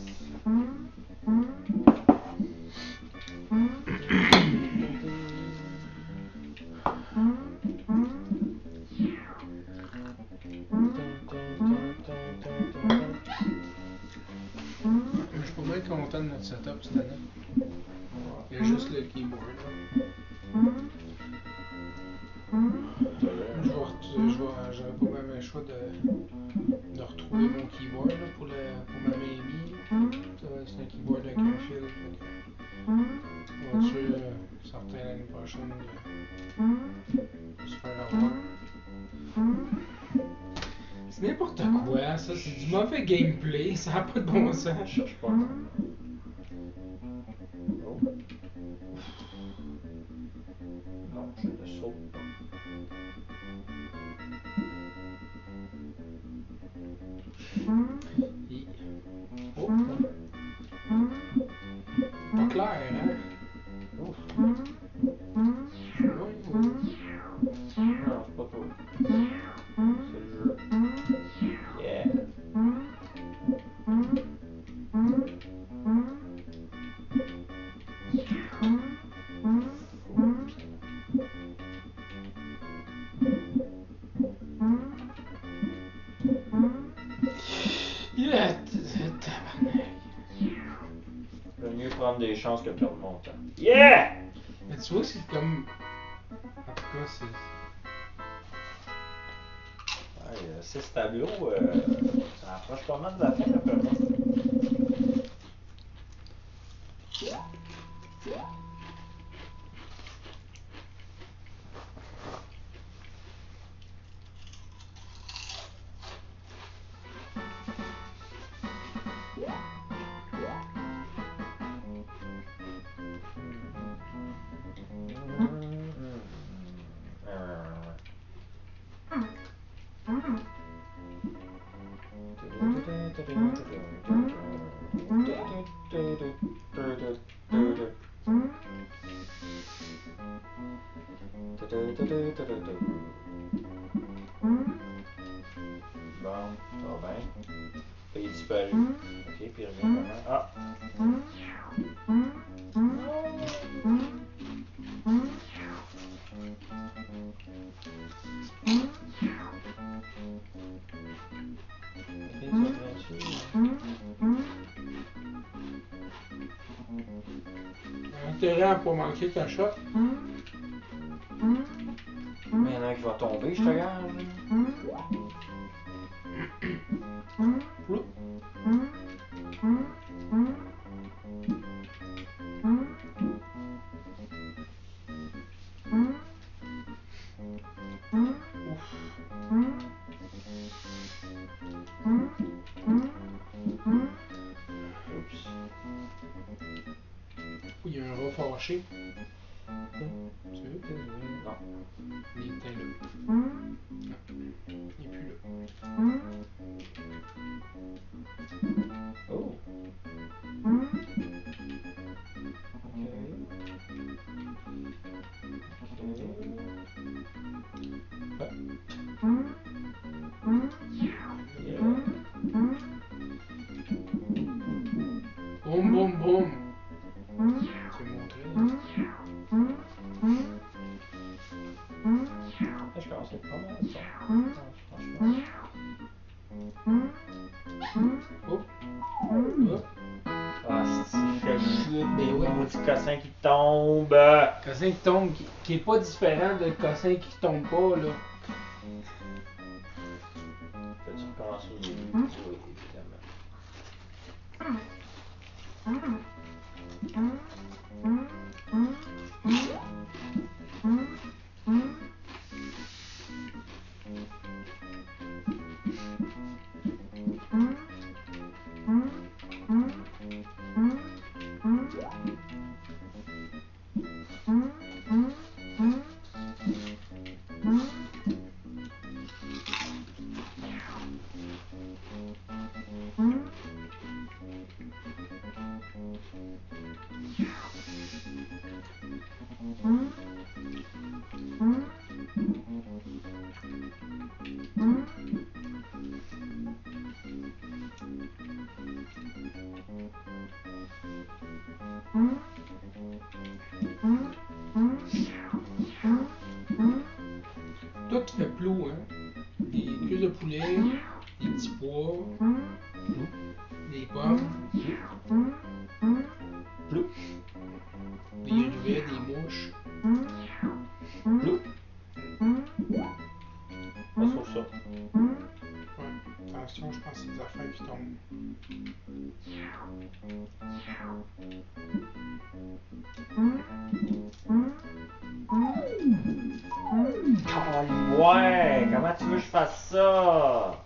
Je suis pas mal content de notre setup cette année. Il y a juste le keyboard. Là. J'aurais pas même le choix de retrouver mon keyboard là, pour ma Mamie. C'est un keyboard avec un fil. On va être sûr, certain l'année prochaine, de se faire avoir. C'est n'importe quoi, ça, c'est du mauvais gameplay, ça n'a pas de bon sens. Je cherche pas. Oh. Non, je ne saute pas. Et... Oh! Pas clair, hein? Ouf. Oui, oui. Non, c'est pas toi. C'est le jeu. Yeah. Yeah! Tabarnak! J'aime mieux prendre des chances que perdre mon temps. Yeah! Mais tu vois, c'est comme. En tout cas, c'est. Ouais, 6 tableaux, ça approche pas mal de la fin après moi. Bon, ça va bien. Il est disparu. Ok, puis il revient comment? Ah! Ok, ça vient dessus. Intérêt à pas manquer ta shot. Mais il y en a un qui va tomber, je te regarde. Oups. Oups. Il y a un rat fâché. Tu veux? Non. Il était là. Non. Il est plus là. Oh! Boum, boum, boum. C'est montré. Je commence à être pas mal ça. Franchement. Hop. Hop. Ah, c'est fait chute des maudits cossins qui tombent. Cossin qui tombe, qui est pas différent de cossin qui tombe pas, là. Peux-tu recommencer au début? Tout fait plou, hein. Des cuisses de poulet, des petits pois, des pommes, Plou. des rivets, des mouches. Plou. Pas sauf ça. Ouais. Attention, je pense que c'est des affaires qui tombent. Ouais, comment tu veux que je fasse ça?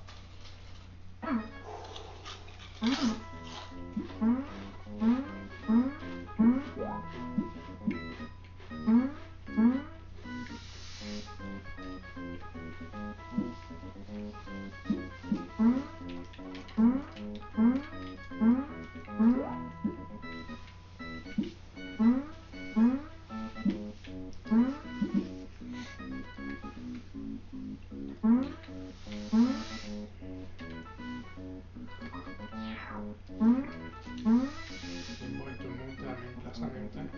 C'est bon, tout le monde est à la même place en même temps.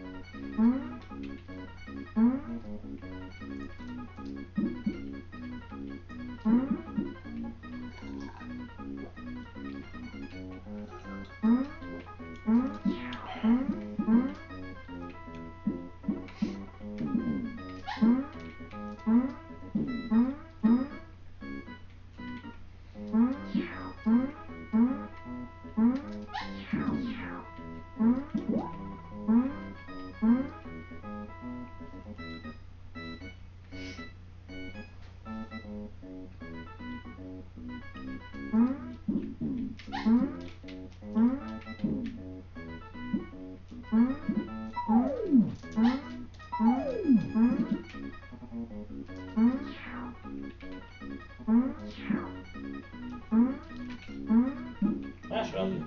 Ah, je suis rendu.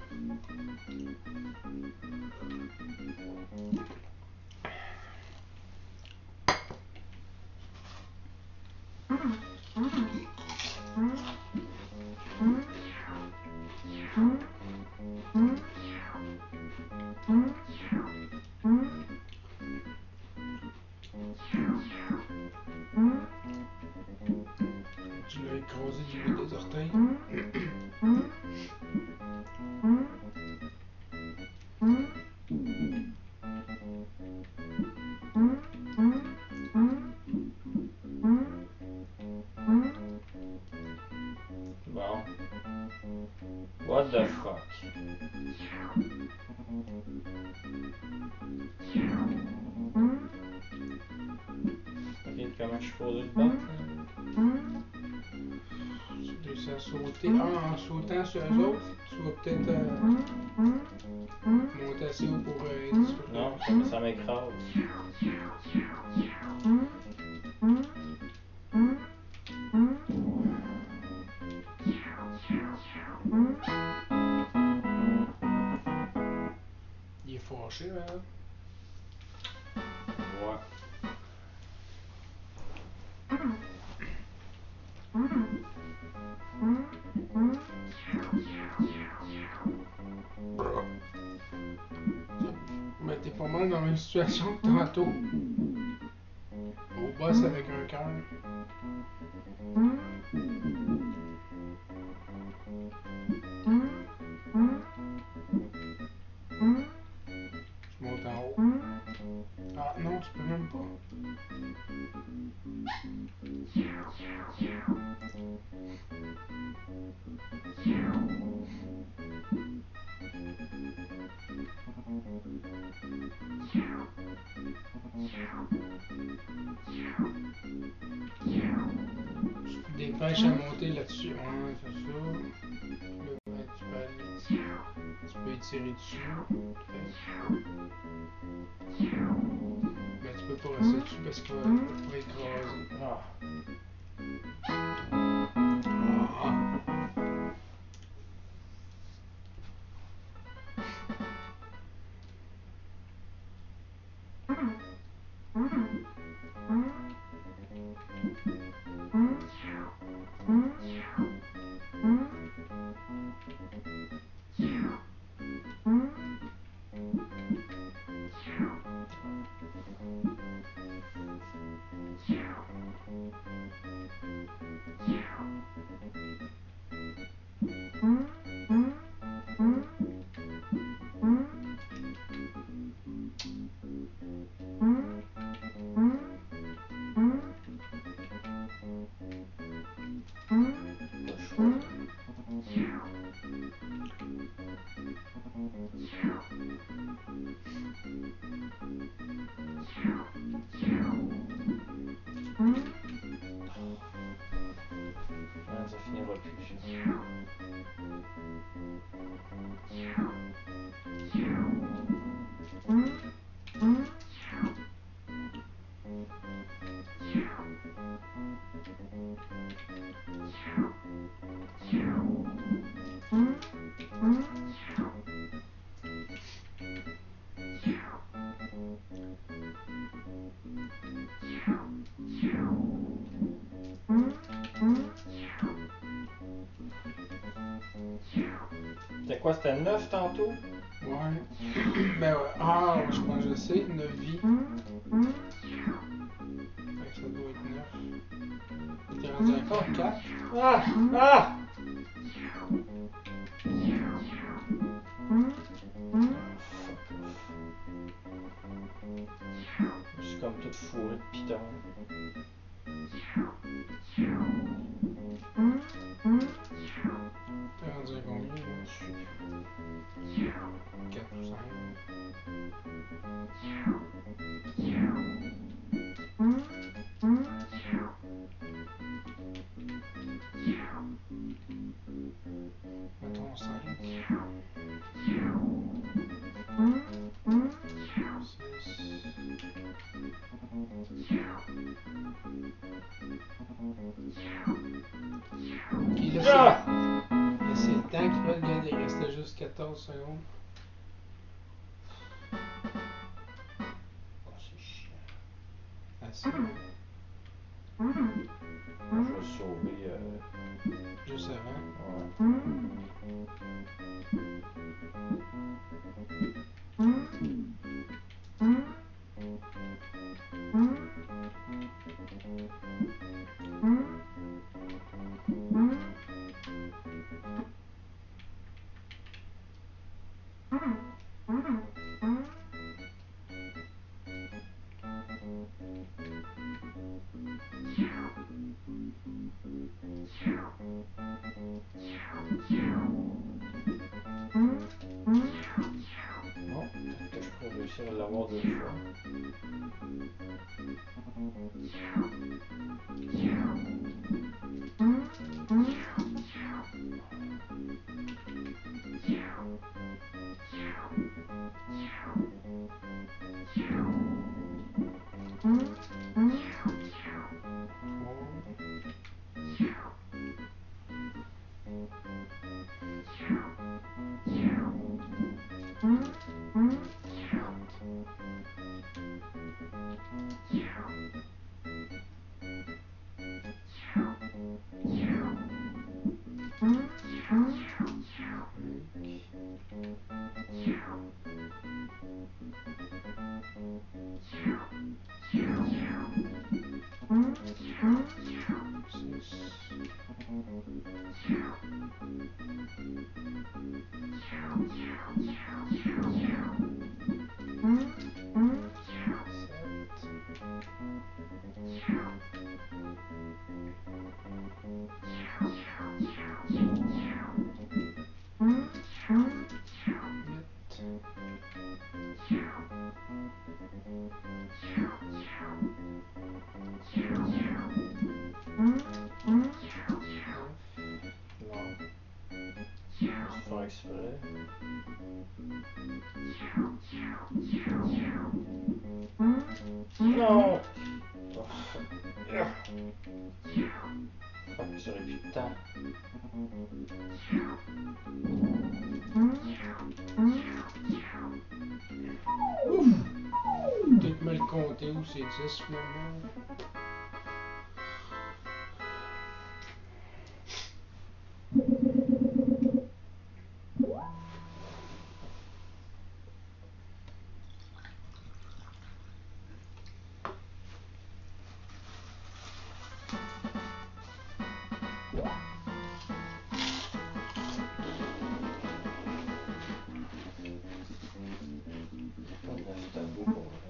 Tu l'as écrasé du bout des orteils. Bon. What the fuck? Ok, comment je suis supposé le battre? Tu réussis à sauter. Ah, en sautant sur eux autres, tu vas peut-être monter assez haut pour être sûr. Non, ça m'écrase. Il est fâché, hein? Ouais. Mais t'es pas mal dans la même situation que tantôt. Au boss avec un cœur. Tu montes en haut. Ah non, tu peux même pas. Tu te dépêches à monter là-dessus. Ouais, c'est ça. Là, ben, tu peux aller. Tu peux étirer dessus. Mais tu peux pas rester dessus parce qu'il va écraser. Ah. Ah. Ah, ça finira plus. C'était quoi, c'était 9 tantôt? Ouais. Ben ouais. Ah, je pense que je sais. 9 vies. Fait que ça doit être 9. T'es rendu encore 4. Ah! Ah! Je suis comme tout fourré de pitons. T'es rendu à combien là? Je sais plus. 4 ou 5. Mettons 5. 6. Ok, là c'est le temps qu'il va le gars, il restait juste 14 secondes. Oh, c'est chiant. Assez. Moi, je vais sauver. Juste avant. Ouais. Bon, peut-être que je pourrais réussir à l'avoir 2 fois. Faire exprès. Non! Oh. Fuck, j'aurais plus de temps. Peut-être mal compté ou c'est 10 finalement. Pas 9 tableaux pour vrai.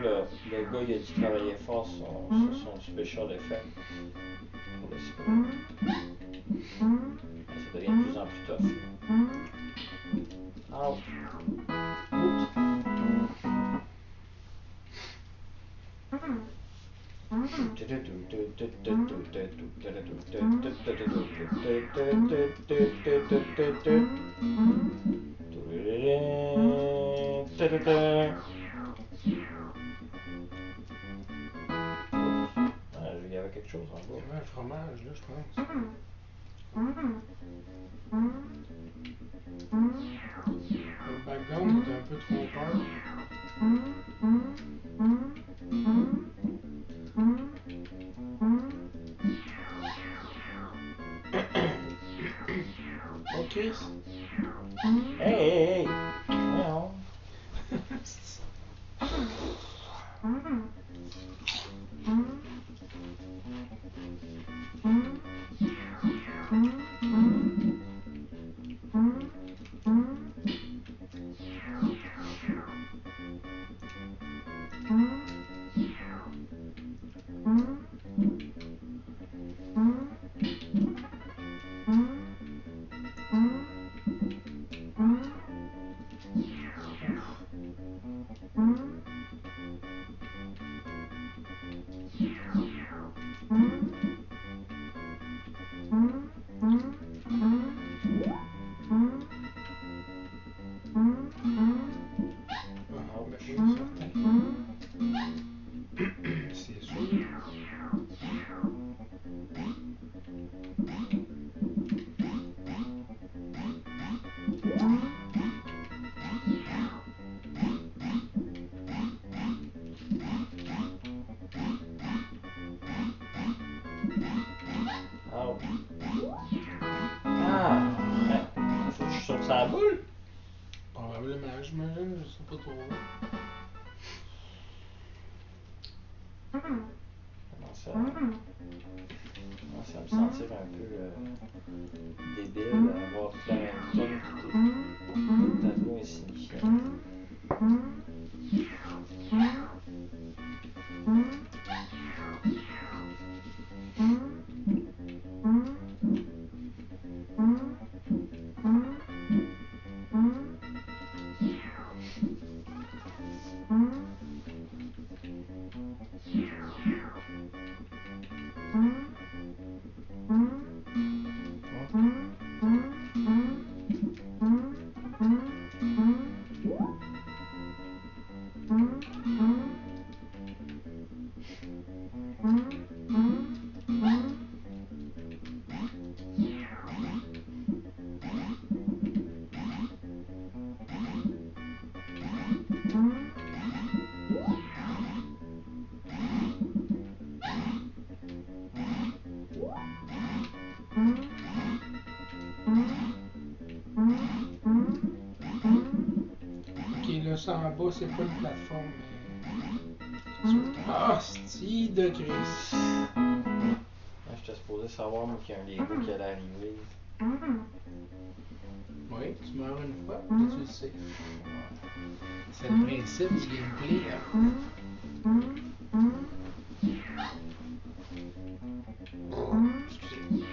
le gars il a dû travailler fort sur son special effect. Pour le spray. Ça devient de plus en plus tough. Ah, il y avait quelque chose en bas. Il y avait un fromage, là, je pense. Le background est un peu trop peur. Oh, Chris! Hey! Non. C'est sûr. Faut que je saute sa boule. Probablement, j'imagine, je sais pas trop. Commence à me sentir un peu débile à avoir toute la même tune, tout est totalement insignifiant. Ok, là, ça en bas, c'est pas une plateforme, mais. Ah, c'est de Chris! J'étais supposé savoir moi, qu'il y a un Lego qui allait arriver. Oui, tu meurs une fois, là, tu le sais. C'est le principe du gameplay, là. Excusez.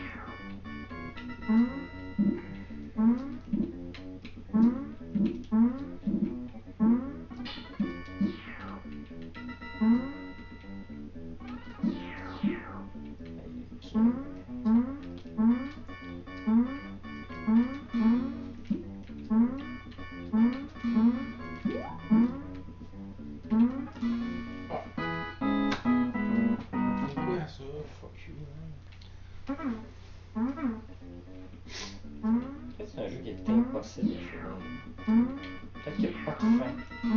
Peut-être que c'est un jeu qui est impossible à finir. Peut-être qu'il n'y a pas de fin.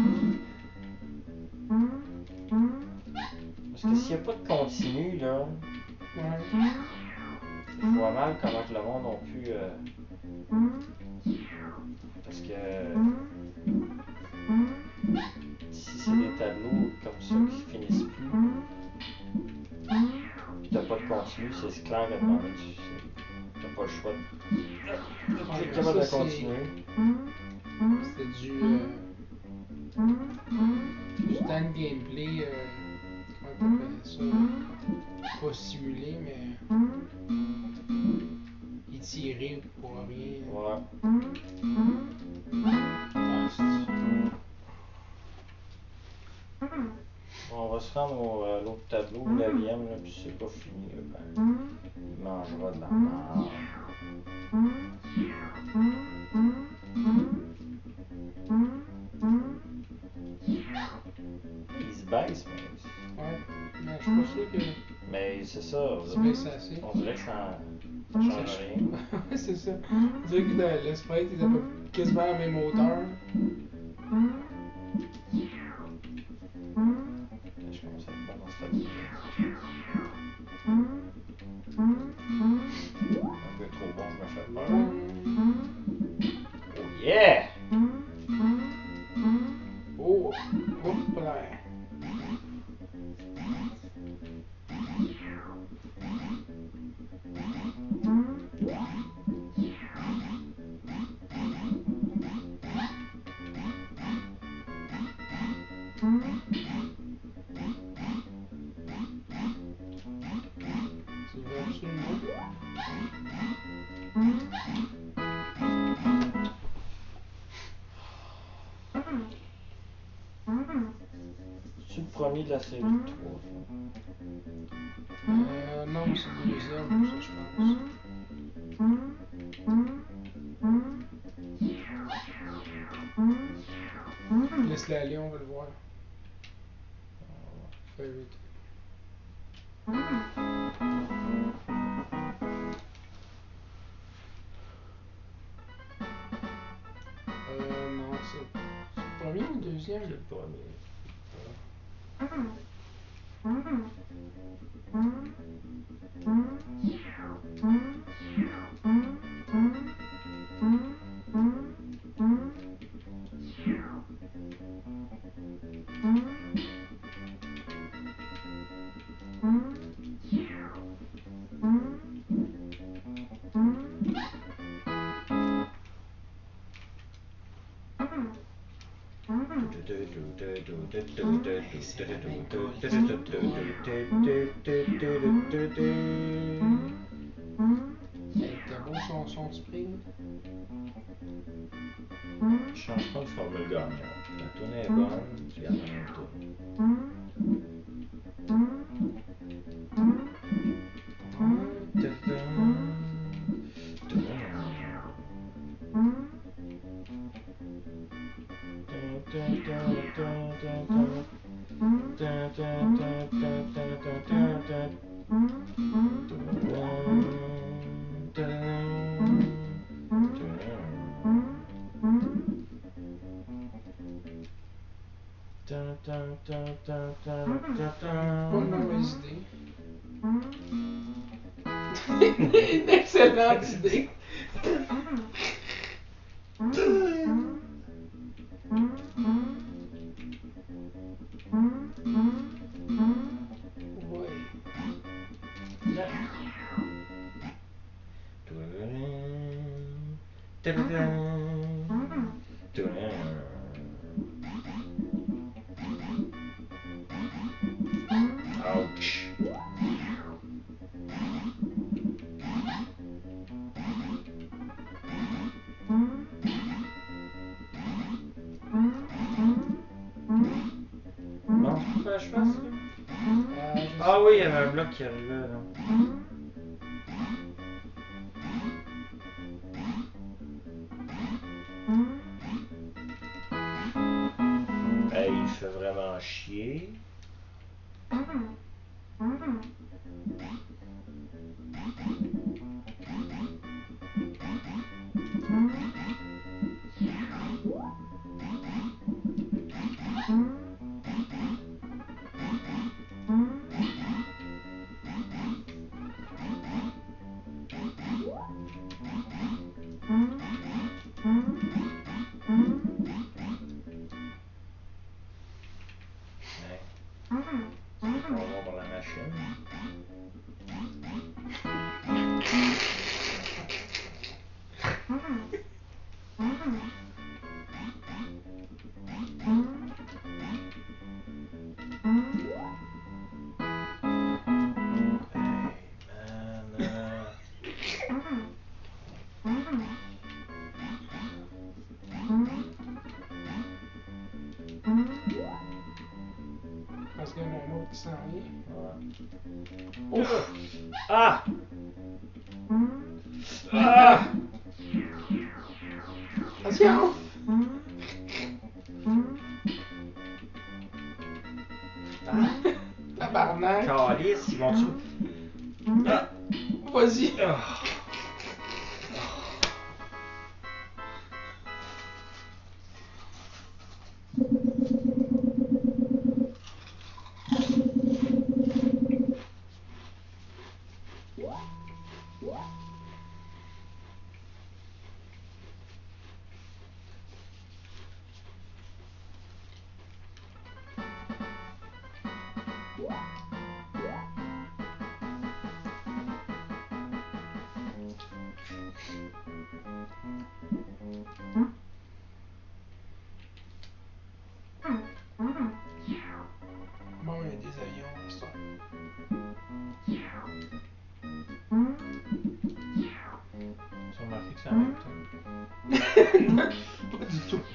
Parce que s'il n'y a pas de continu, là, je vois mal comment que le monde a pu. Parce que si c'est des tableaux comme ça qui finissent plus, puis t'as pas de continu, c'est clair que t'as pas le choix de. T'es capable de continuer. C'était du. du temps de gameplay, comment t'appelles ça? Pas simulé, mais étiré pour rien. Ouais. Ah, c'est- On va se rendre à l'autre tableau, le 9e, là, puis c'est pas fini. Là, ben, il mangera de la merde. Il se baisse, mais. Ouais, mais je suis pas sûr que Mais c'est ça. se baisse assez. On dirait que ça change rien. Ouais, c'est ça. On dirait que le sprite est à peu quasiment à la même hauteur. Je commence à être bon dans ce tableau. Un peu trop bon, je me fais peur. Oh yeah! Oh, hop là. Tu veux absolument. C'est le premier de la série de 3. Non, c'est le deuxième, ça, je pense. Laisse-le aller, on va le voir. Favorite. Non, c'est le premier ou le deuxième? C'est le premier. C'était beau son de spring. Change pas de formule gagnante. La tournée est bonne, tu gardes la même tournée. Pas de mauvaise idée. Une excellente idée. Ouais. Ouch. Bon, c'est quoi je fasse là? Ah oui, il y avait un bloc qui arrivait là. Hey, il fait vraiment chier. On va voir dans la machine. l'autre qui s'en vient. Ouais. Ouf! Ah! Ah! Attention! Tabarnak! Calice, ils vont-tu... Ah! Vas-y! Ah! Bon, il y a des avions, ça. Ils ont remarqué que ça arrête. Pas du tout.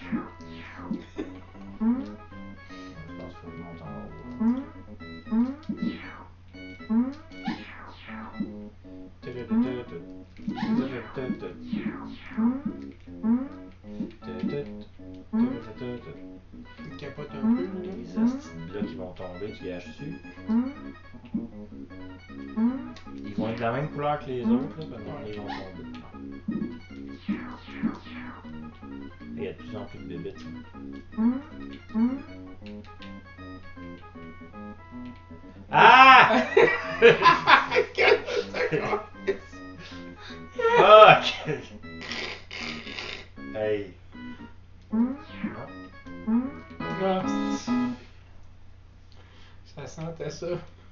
Je pense qu'il faut que je monte en haut. Il capote un peu, là. Les hosties de blocs qui vont tomber, tu gages dessus. Ils vont être de la même couleur que les autres, là, parce qu'ils vont tomber. Et il y a de plus en plus de bébites. Ah! Fuck! Hey! Ah, ça sentait ça.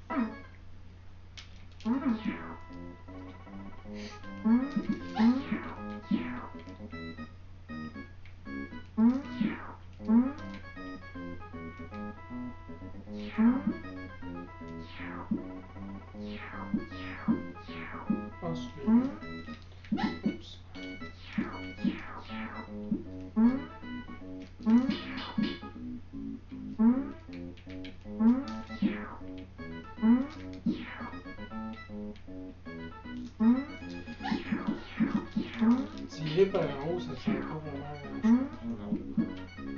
Oups. Tiré par en haut, ça sent pas vraiment grand-chose.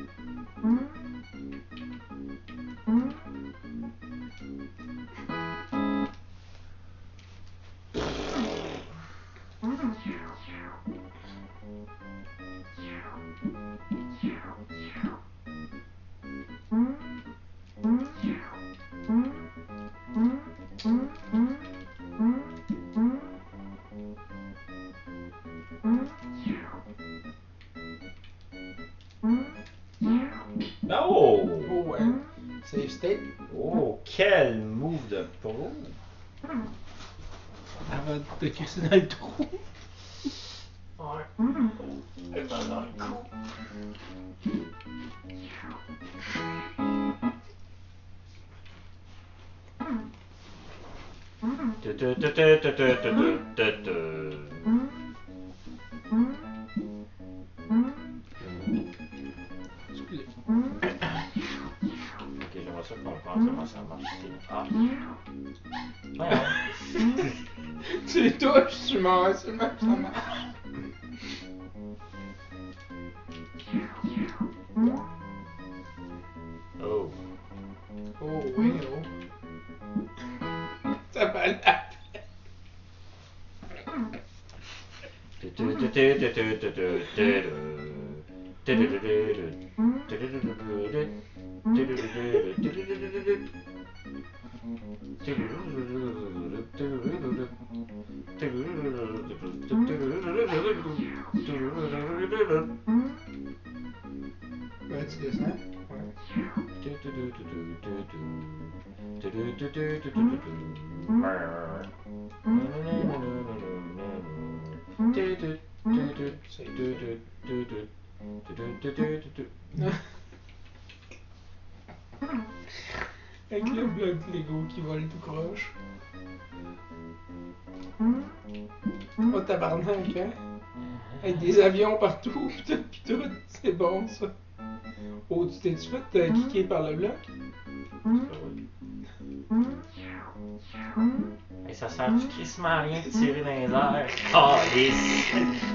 Oh! Oh, ouais. Save state. Oh, quel move de pro! Avant de crisser dans le trou. Ouais. Et dans le cou. Excusez. Ok, j'aimerais ça comprendre comment ça marche. Ah! Voyons. Tu les touches, tu m'en c'est même ça marche. Oh! Oh, oui, oh. Ça va là. Ouais, tu descends. Avec le bloc de Lego qui vole tout croche. Oh tabarnak, hein? Avec des avions partout, pis tout, c'est bon ça. Oh, tu t'es-tu fait kicker par le bloc? Et ça sert du crissement à rien de tirer dans les airs. Calice!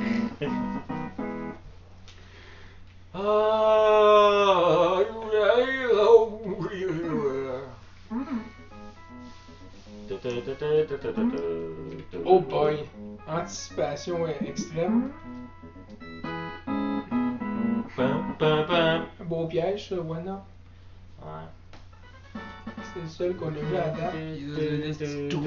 Oh boy! Anticipation extrême. Un beau piège, ça, Wana. Ouais. C'est le seul qu'on a vu à date. Il nous a donné ce petit trou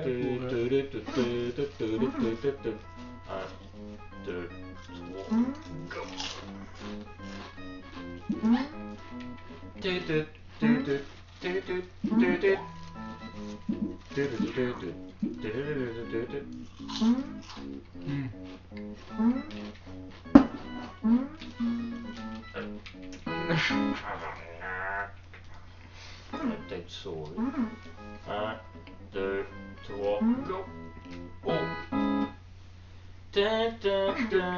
Peut-être sauver. 1, 2, 3, go! Oh! 1, 2,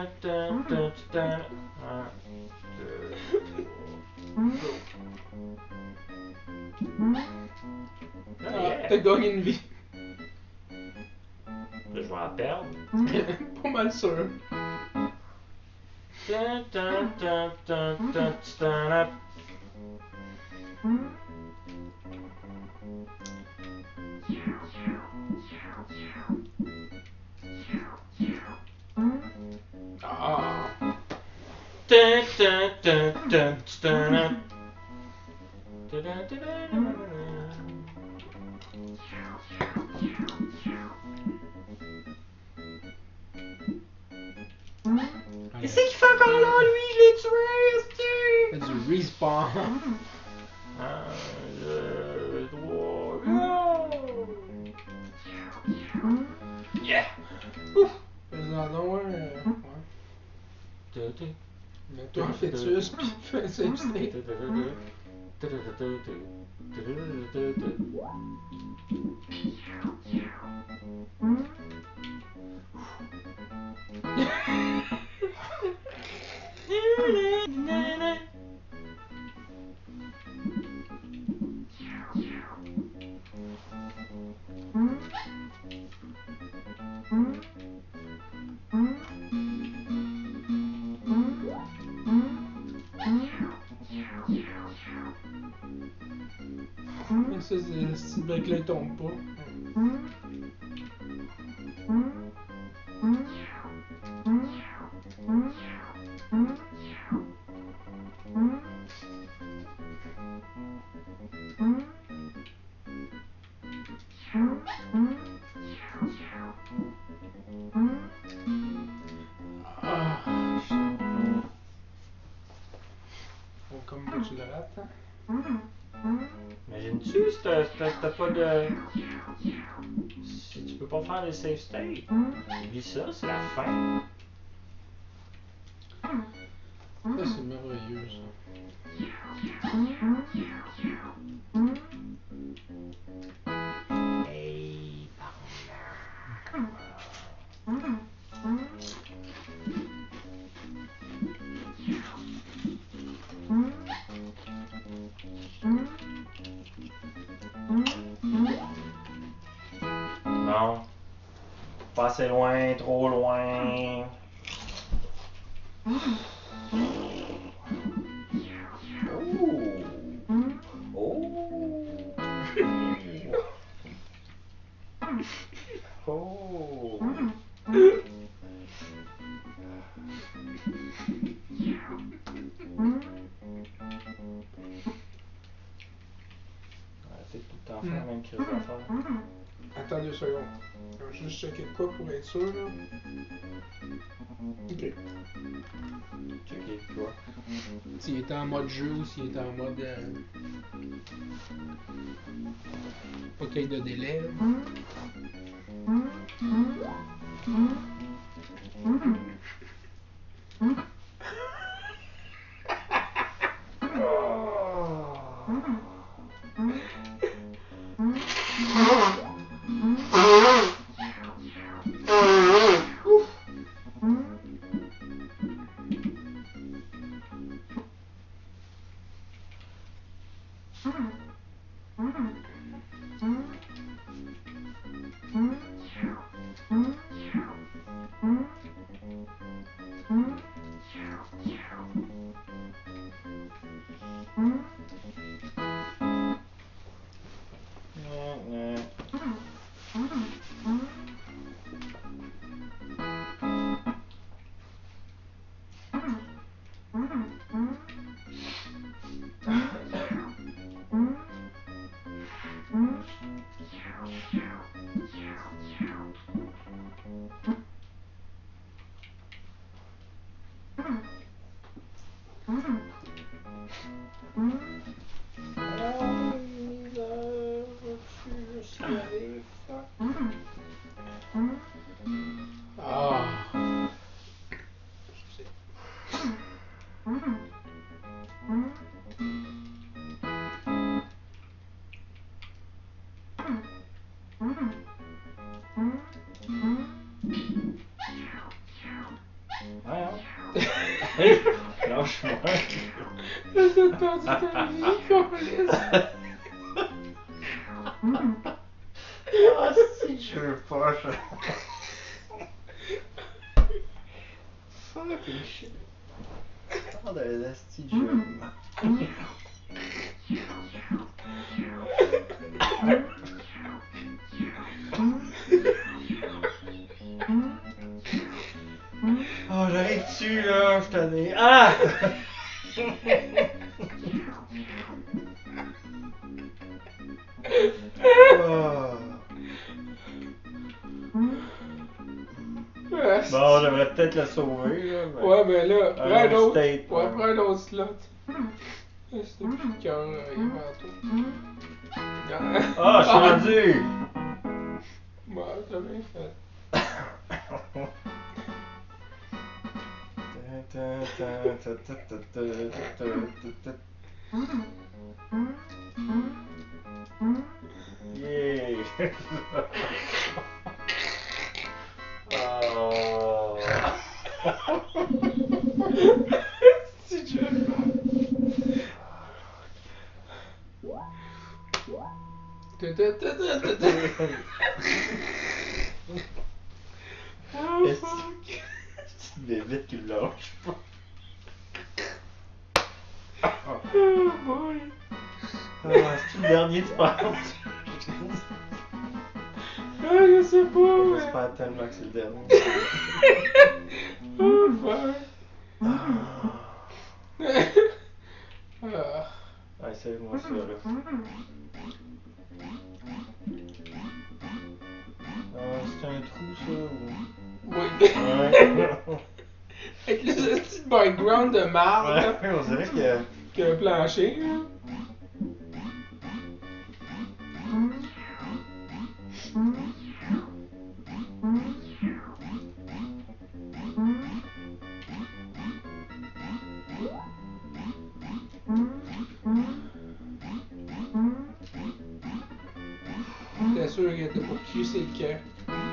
3, go! T'as gagné une vie. Là, je vais la perdre. Pas mal sûr. Ah. Qu'est-ce qu'il fait encore là, lui? Je l'ai tué, est-ce Fait du respawn. 1, 2, 3, go! Yeah! Faisons donc ouais. Mets-toi en fœtus pis fais un save state. Mais ça, c'est bien que là, il tombe pas. Ah, bon, comme tu le rates, hein? Imagine-tu si t'as pas de... Si tu peux pas faire les save states. Oublie ça, c'est la fin. Ça, c'est merveilleux, ça. Hey, non. Pas assez loin, trop loin. C'est tout le temps faire la même crise d'affaires. Attends 2 secondes. Je vais juste checker de quoi pour être sûr, là. Ok. Checker quoi? S'il était en mode jeu ou s'il était en mode. Pas qu'il y ait de délai, là. Lâche-moi. T'as perdu ta vie, câlisse. Ah, si je veux pas, je... Fucking shit. Oh, d'un asti de jeu. Oh, j'arrive dessus, là, je t'en ai... Ah! Oh. Bon, j'aimerais peut-être le sauver, là. Mais... Ouais, mais là, prends un autre. state, Ouais, prends un autre slot. C'était plus de cœur, il est tantôt. Ah, je suis rendu! Bon, t'as bien fait. Yeah! Oh! Si tu veux. Oh fuck! C'est une bébête qui me lâche pas. Oh boy! Ah, c'est le dernier, tu penses? Ah, je sais pas, J'espère tellement que c'est le dernier. Oh fuck! Ah. Ah, essaye-moi ça, là. Ah, c'est un trou, ça, ou... Oui. Ouais. Avec le petit background de marbre là, Ouais, on dirait que... que le plancher, là. T'es sûr qu'il était pour qui c'est le cœur?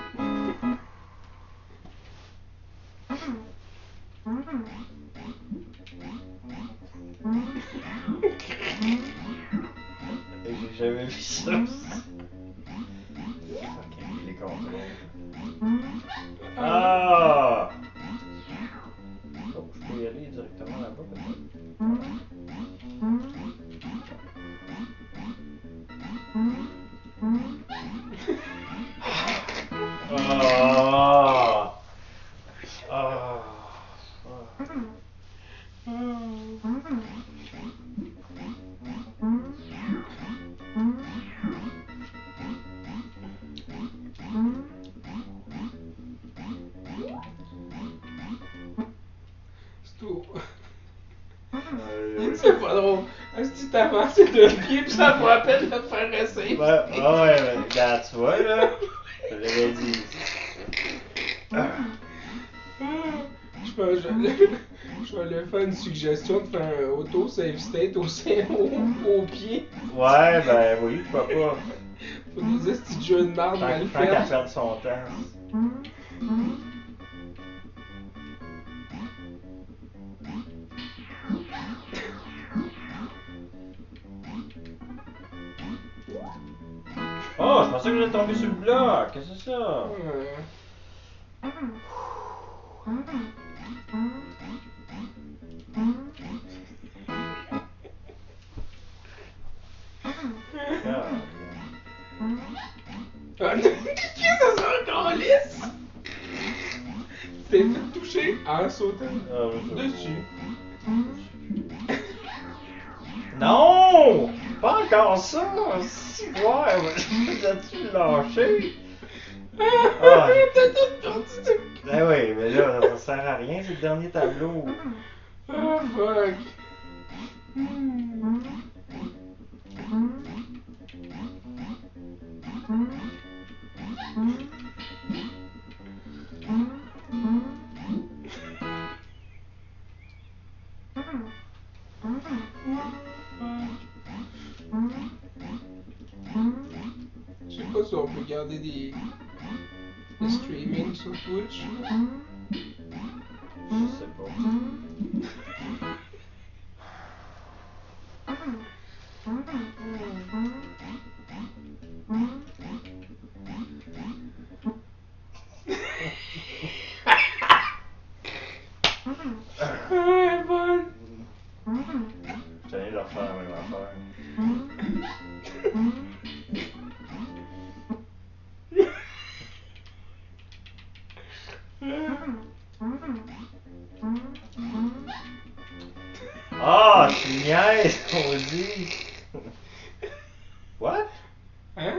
J'ai jamais vu ça. Fucking les contrôles. Ah! Donc, je peux y aller directement là-bas, peut-être. Ah! Ah! C'est tout. Ouais, C'est pas drôle. Si t'avances de pied pis ça me rappelle de te faire essayer. ouais, mais regarde, tu vois, là. Je l'avais dit. Je vais lui faire une suggestion de faire un auto-save state au pied. Ouais, ben oui, pourquoi pas. Faut nous dire si tu jeu de marde mal Tant qu'à fait. perdre son temps. Oh, je comment ça que j'ai tombé sur le bloc? Qu'est-ce que c'est ça? Qu'est-ce que ça sent encore lisse? T'es fait toucher en sautant dessus. Non! Pas encore ça! Si, ouais, j'ai-tu lâché? Ah! Ben oui, mais là, ça sert à rien, c'est le dernier tableau. Ah, fuck. Je sais pas si on peut garder des streaming sur Twitch. Je sais pas. Ah, bonne. J'allais leur faire la même affaire. Ah, tu niaises, on dit. What? Hein?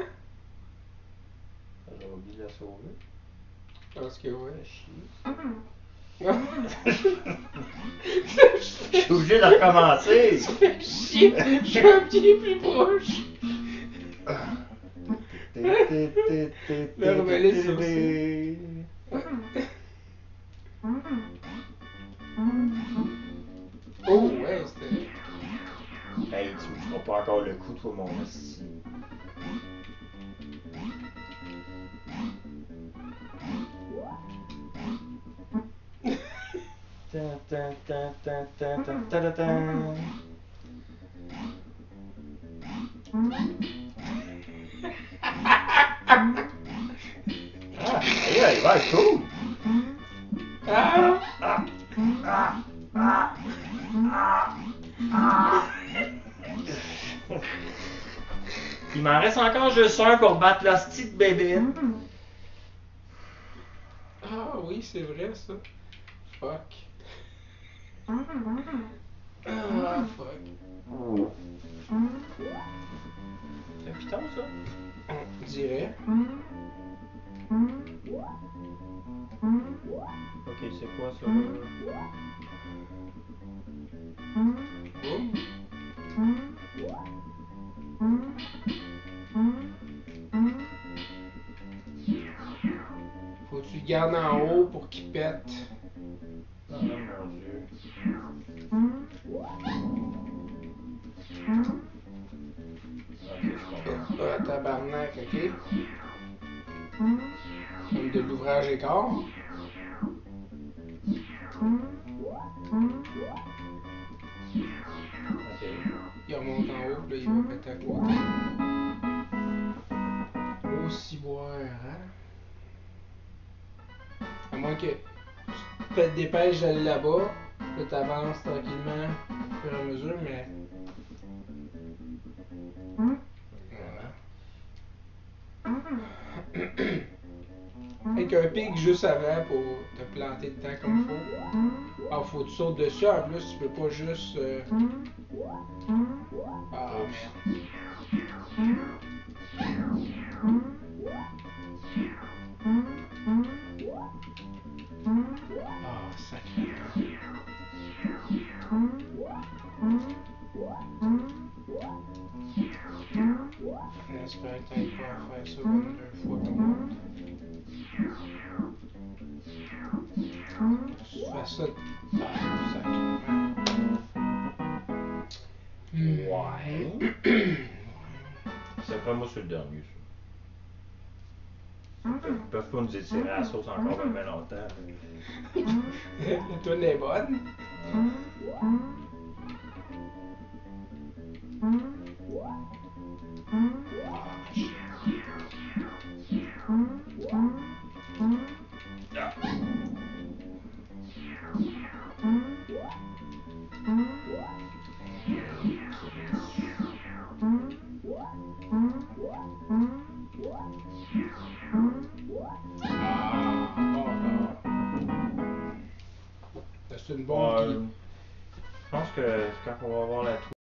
J'ai oublié de la sauver. Parce que ouais. Je suis obligé de recommencer. Ça fait chier. Je suis un pied plus proche. Le rebeller sur Oh ouais, c'était... Hey, tu me feras pas encore le coup, toi, mon esti. Ah, il va être cool. Il m'en reste encore juste un pour battre la petite bébé. Ah oui, c'est vrai ça. Fuck. Ah, fuck. C'est un piton, ça? On dirait. Ok, c'est quoi ça? Boum. Faut que tu le gardes en haut pour qu'il pète. Oh mon dieu. Ok, je comprends. Ah, tabarnak, ok? Comme de l'ouvrage écart. Ok. Il remonte en haut, puis là, il va péter à côté. Aussi boire, hein? À moins que tu te dépêches d'aller là-bas, là t'avances tranquillement au fur et à mesure, mais... Avec un pic juste avant pour te planter dedans comme faut. Ah, faut que tu sautes dessus en plus, tu peux pas juste... Ah, merde. Ah, sacré. J'espère que t'arrives pas à faire ça comme 2 fois comme l'autre. Tu fais ça... Ah, sacré. Ouais. C'est pas moi sur le dernier, ça. Ils peuvent pas nous étirer la sauce encore bien longtemps. La toune est bonne. C'est une bombe qui... Je pense que quand on va voir la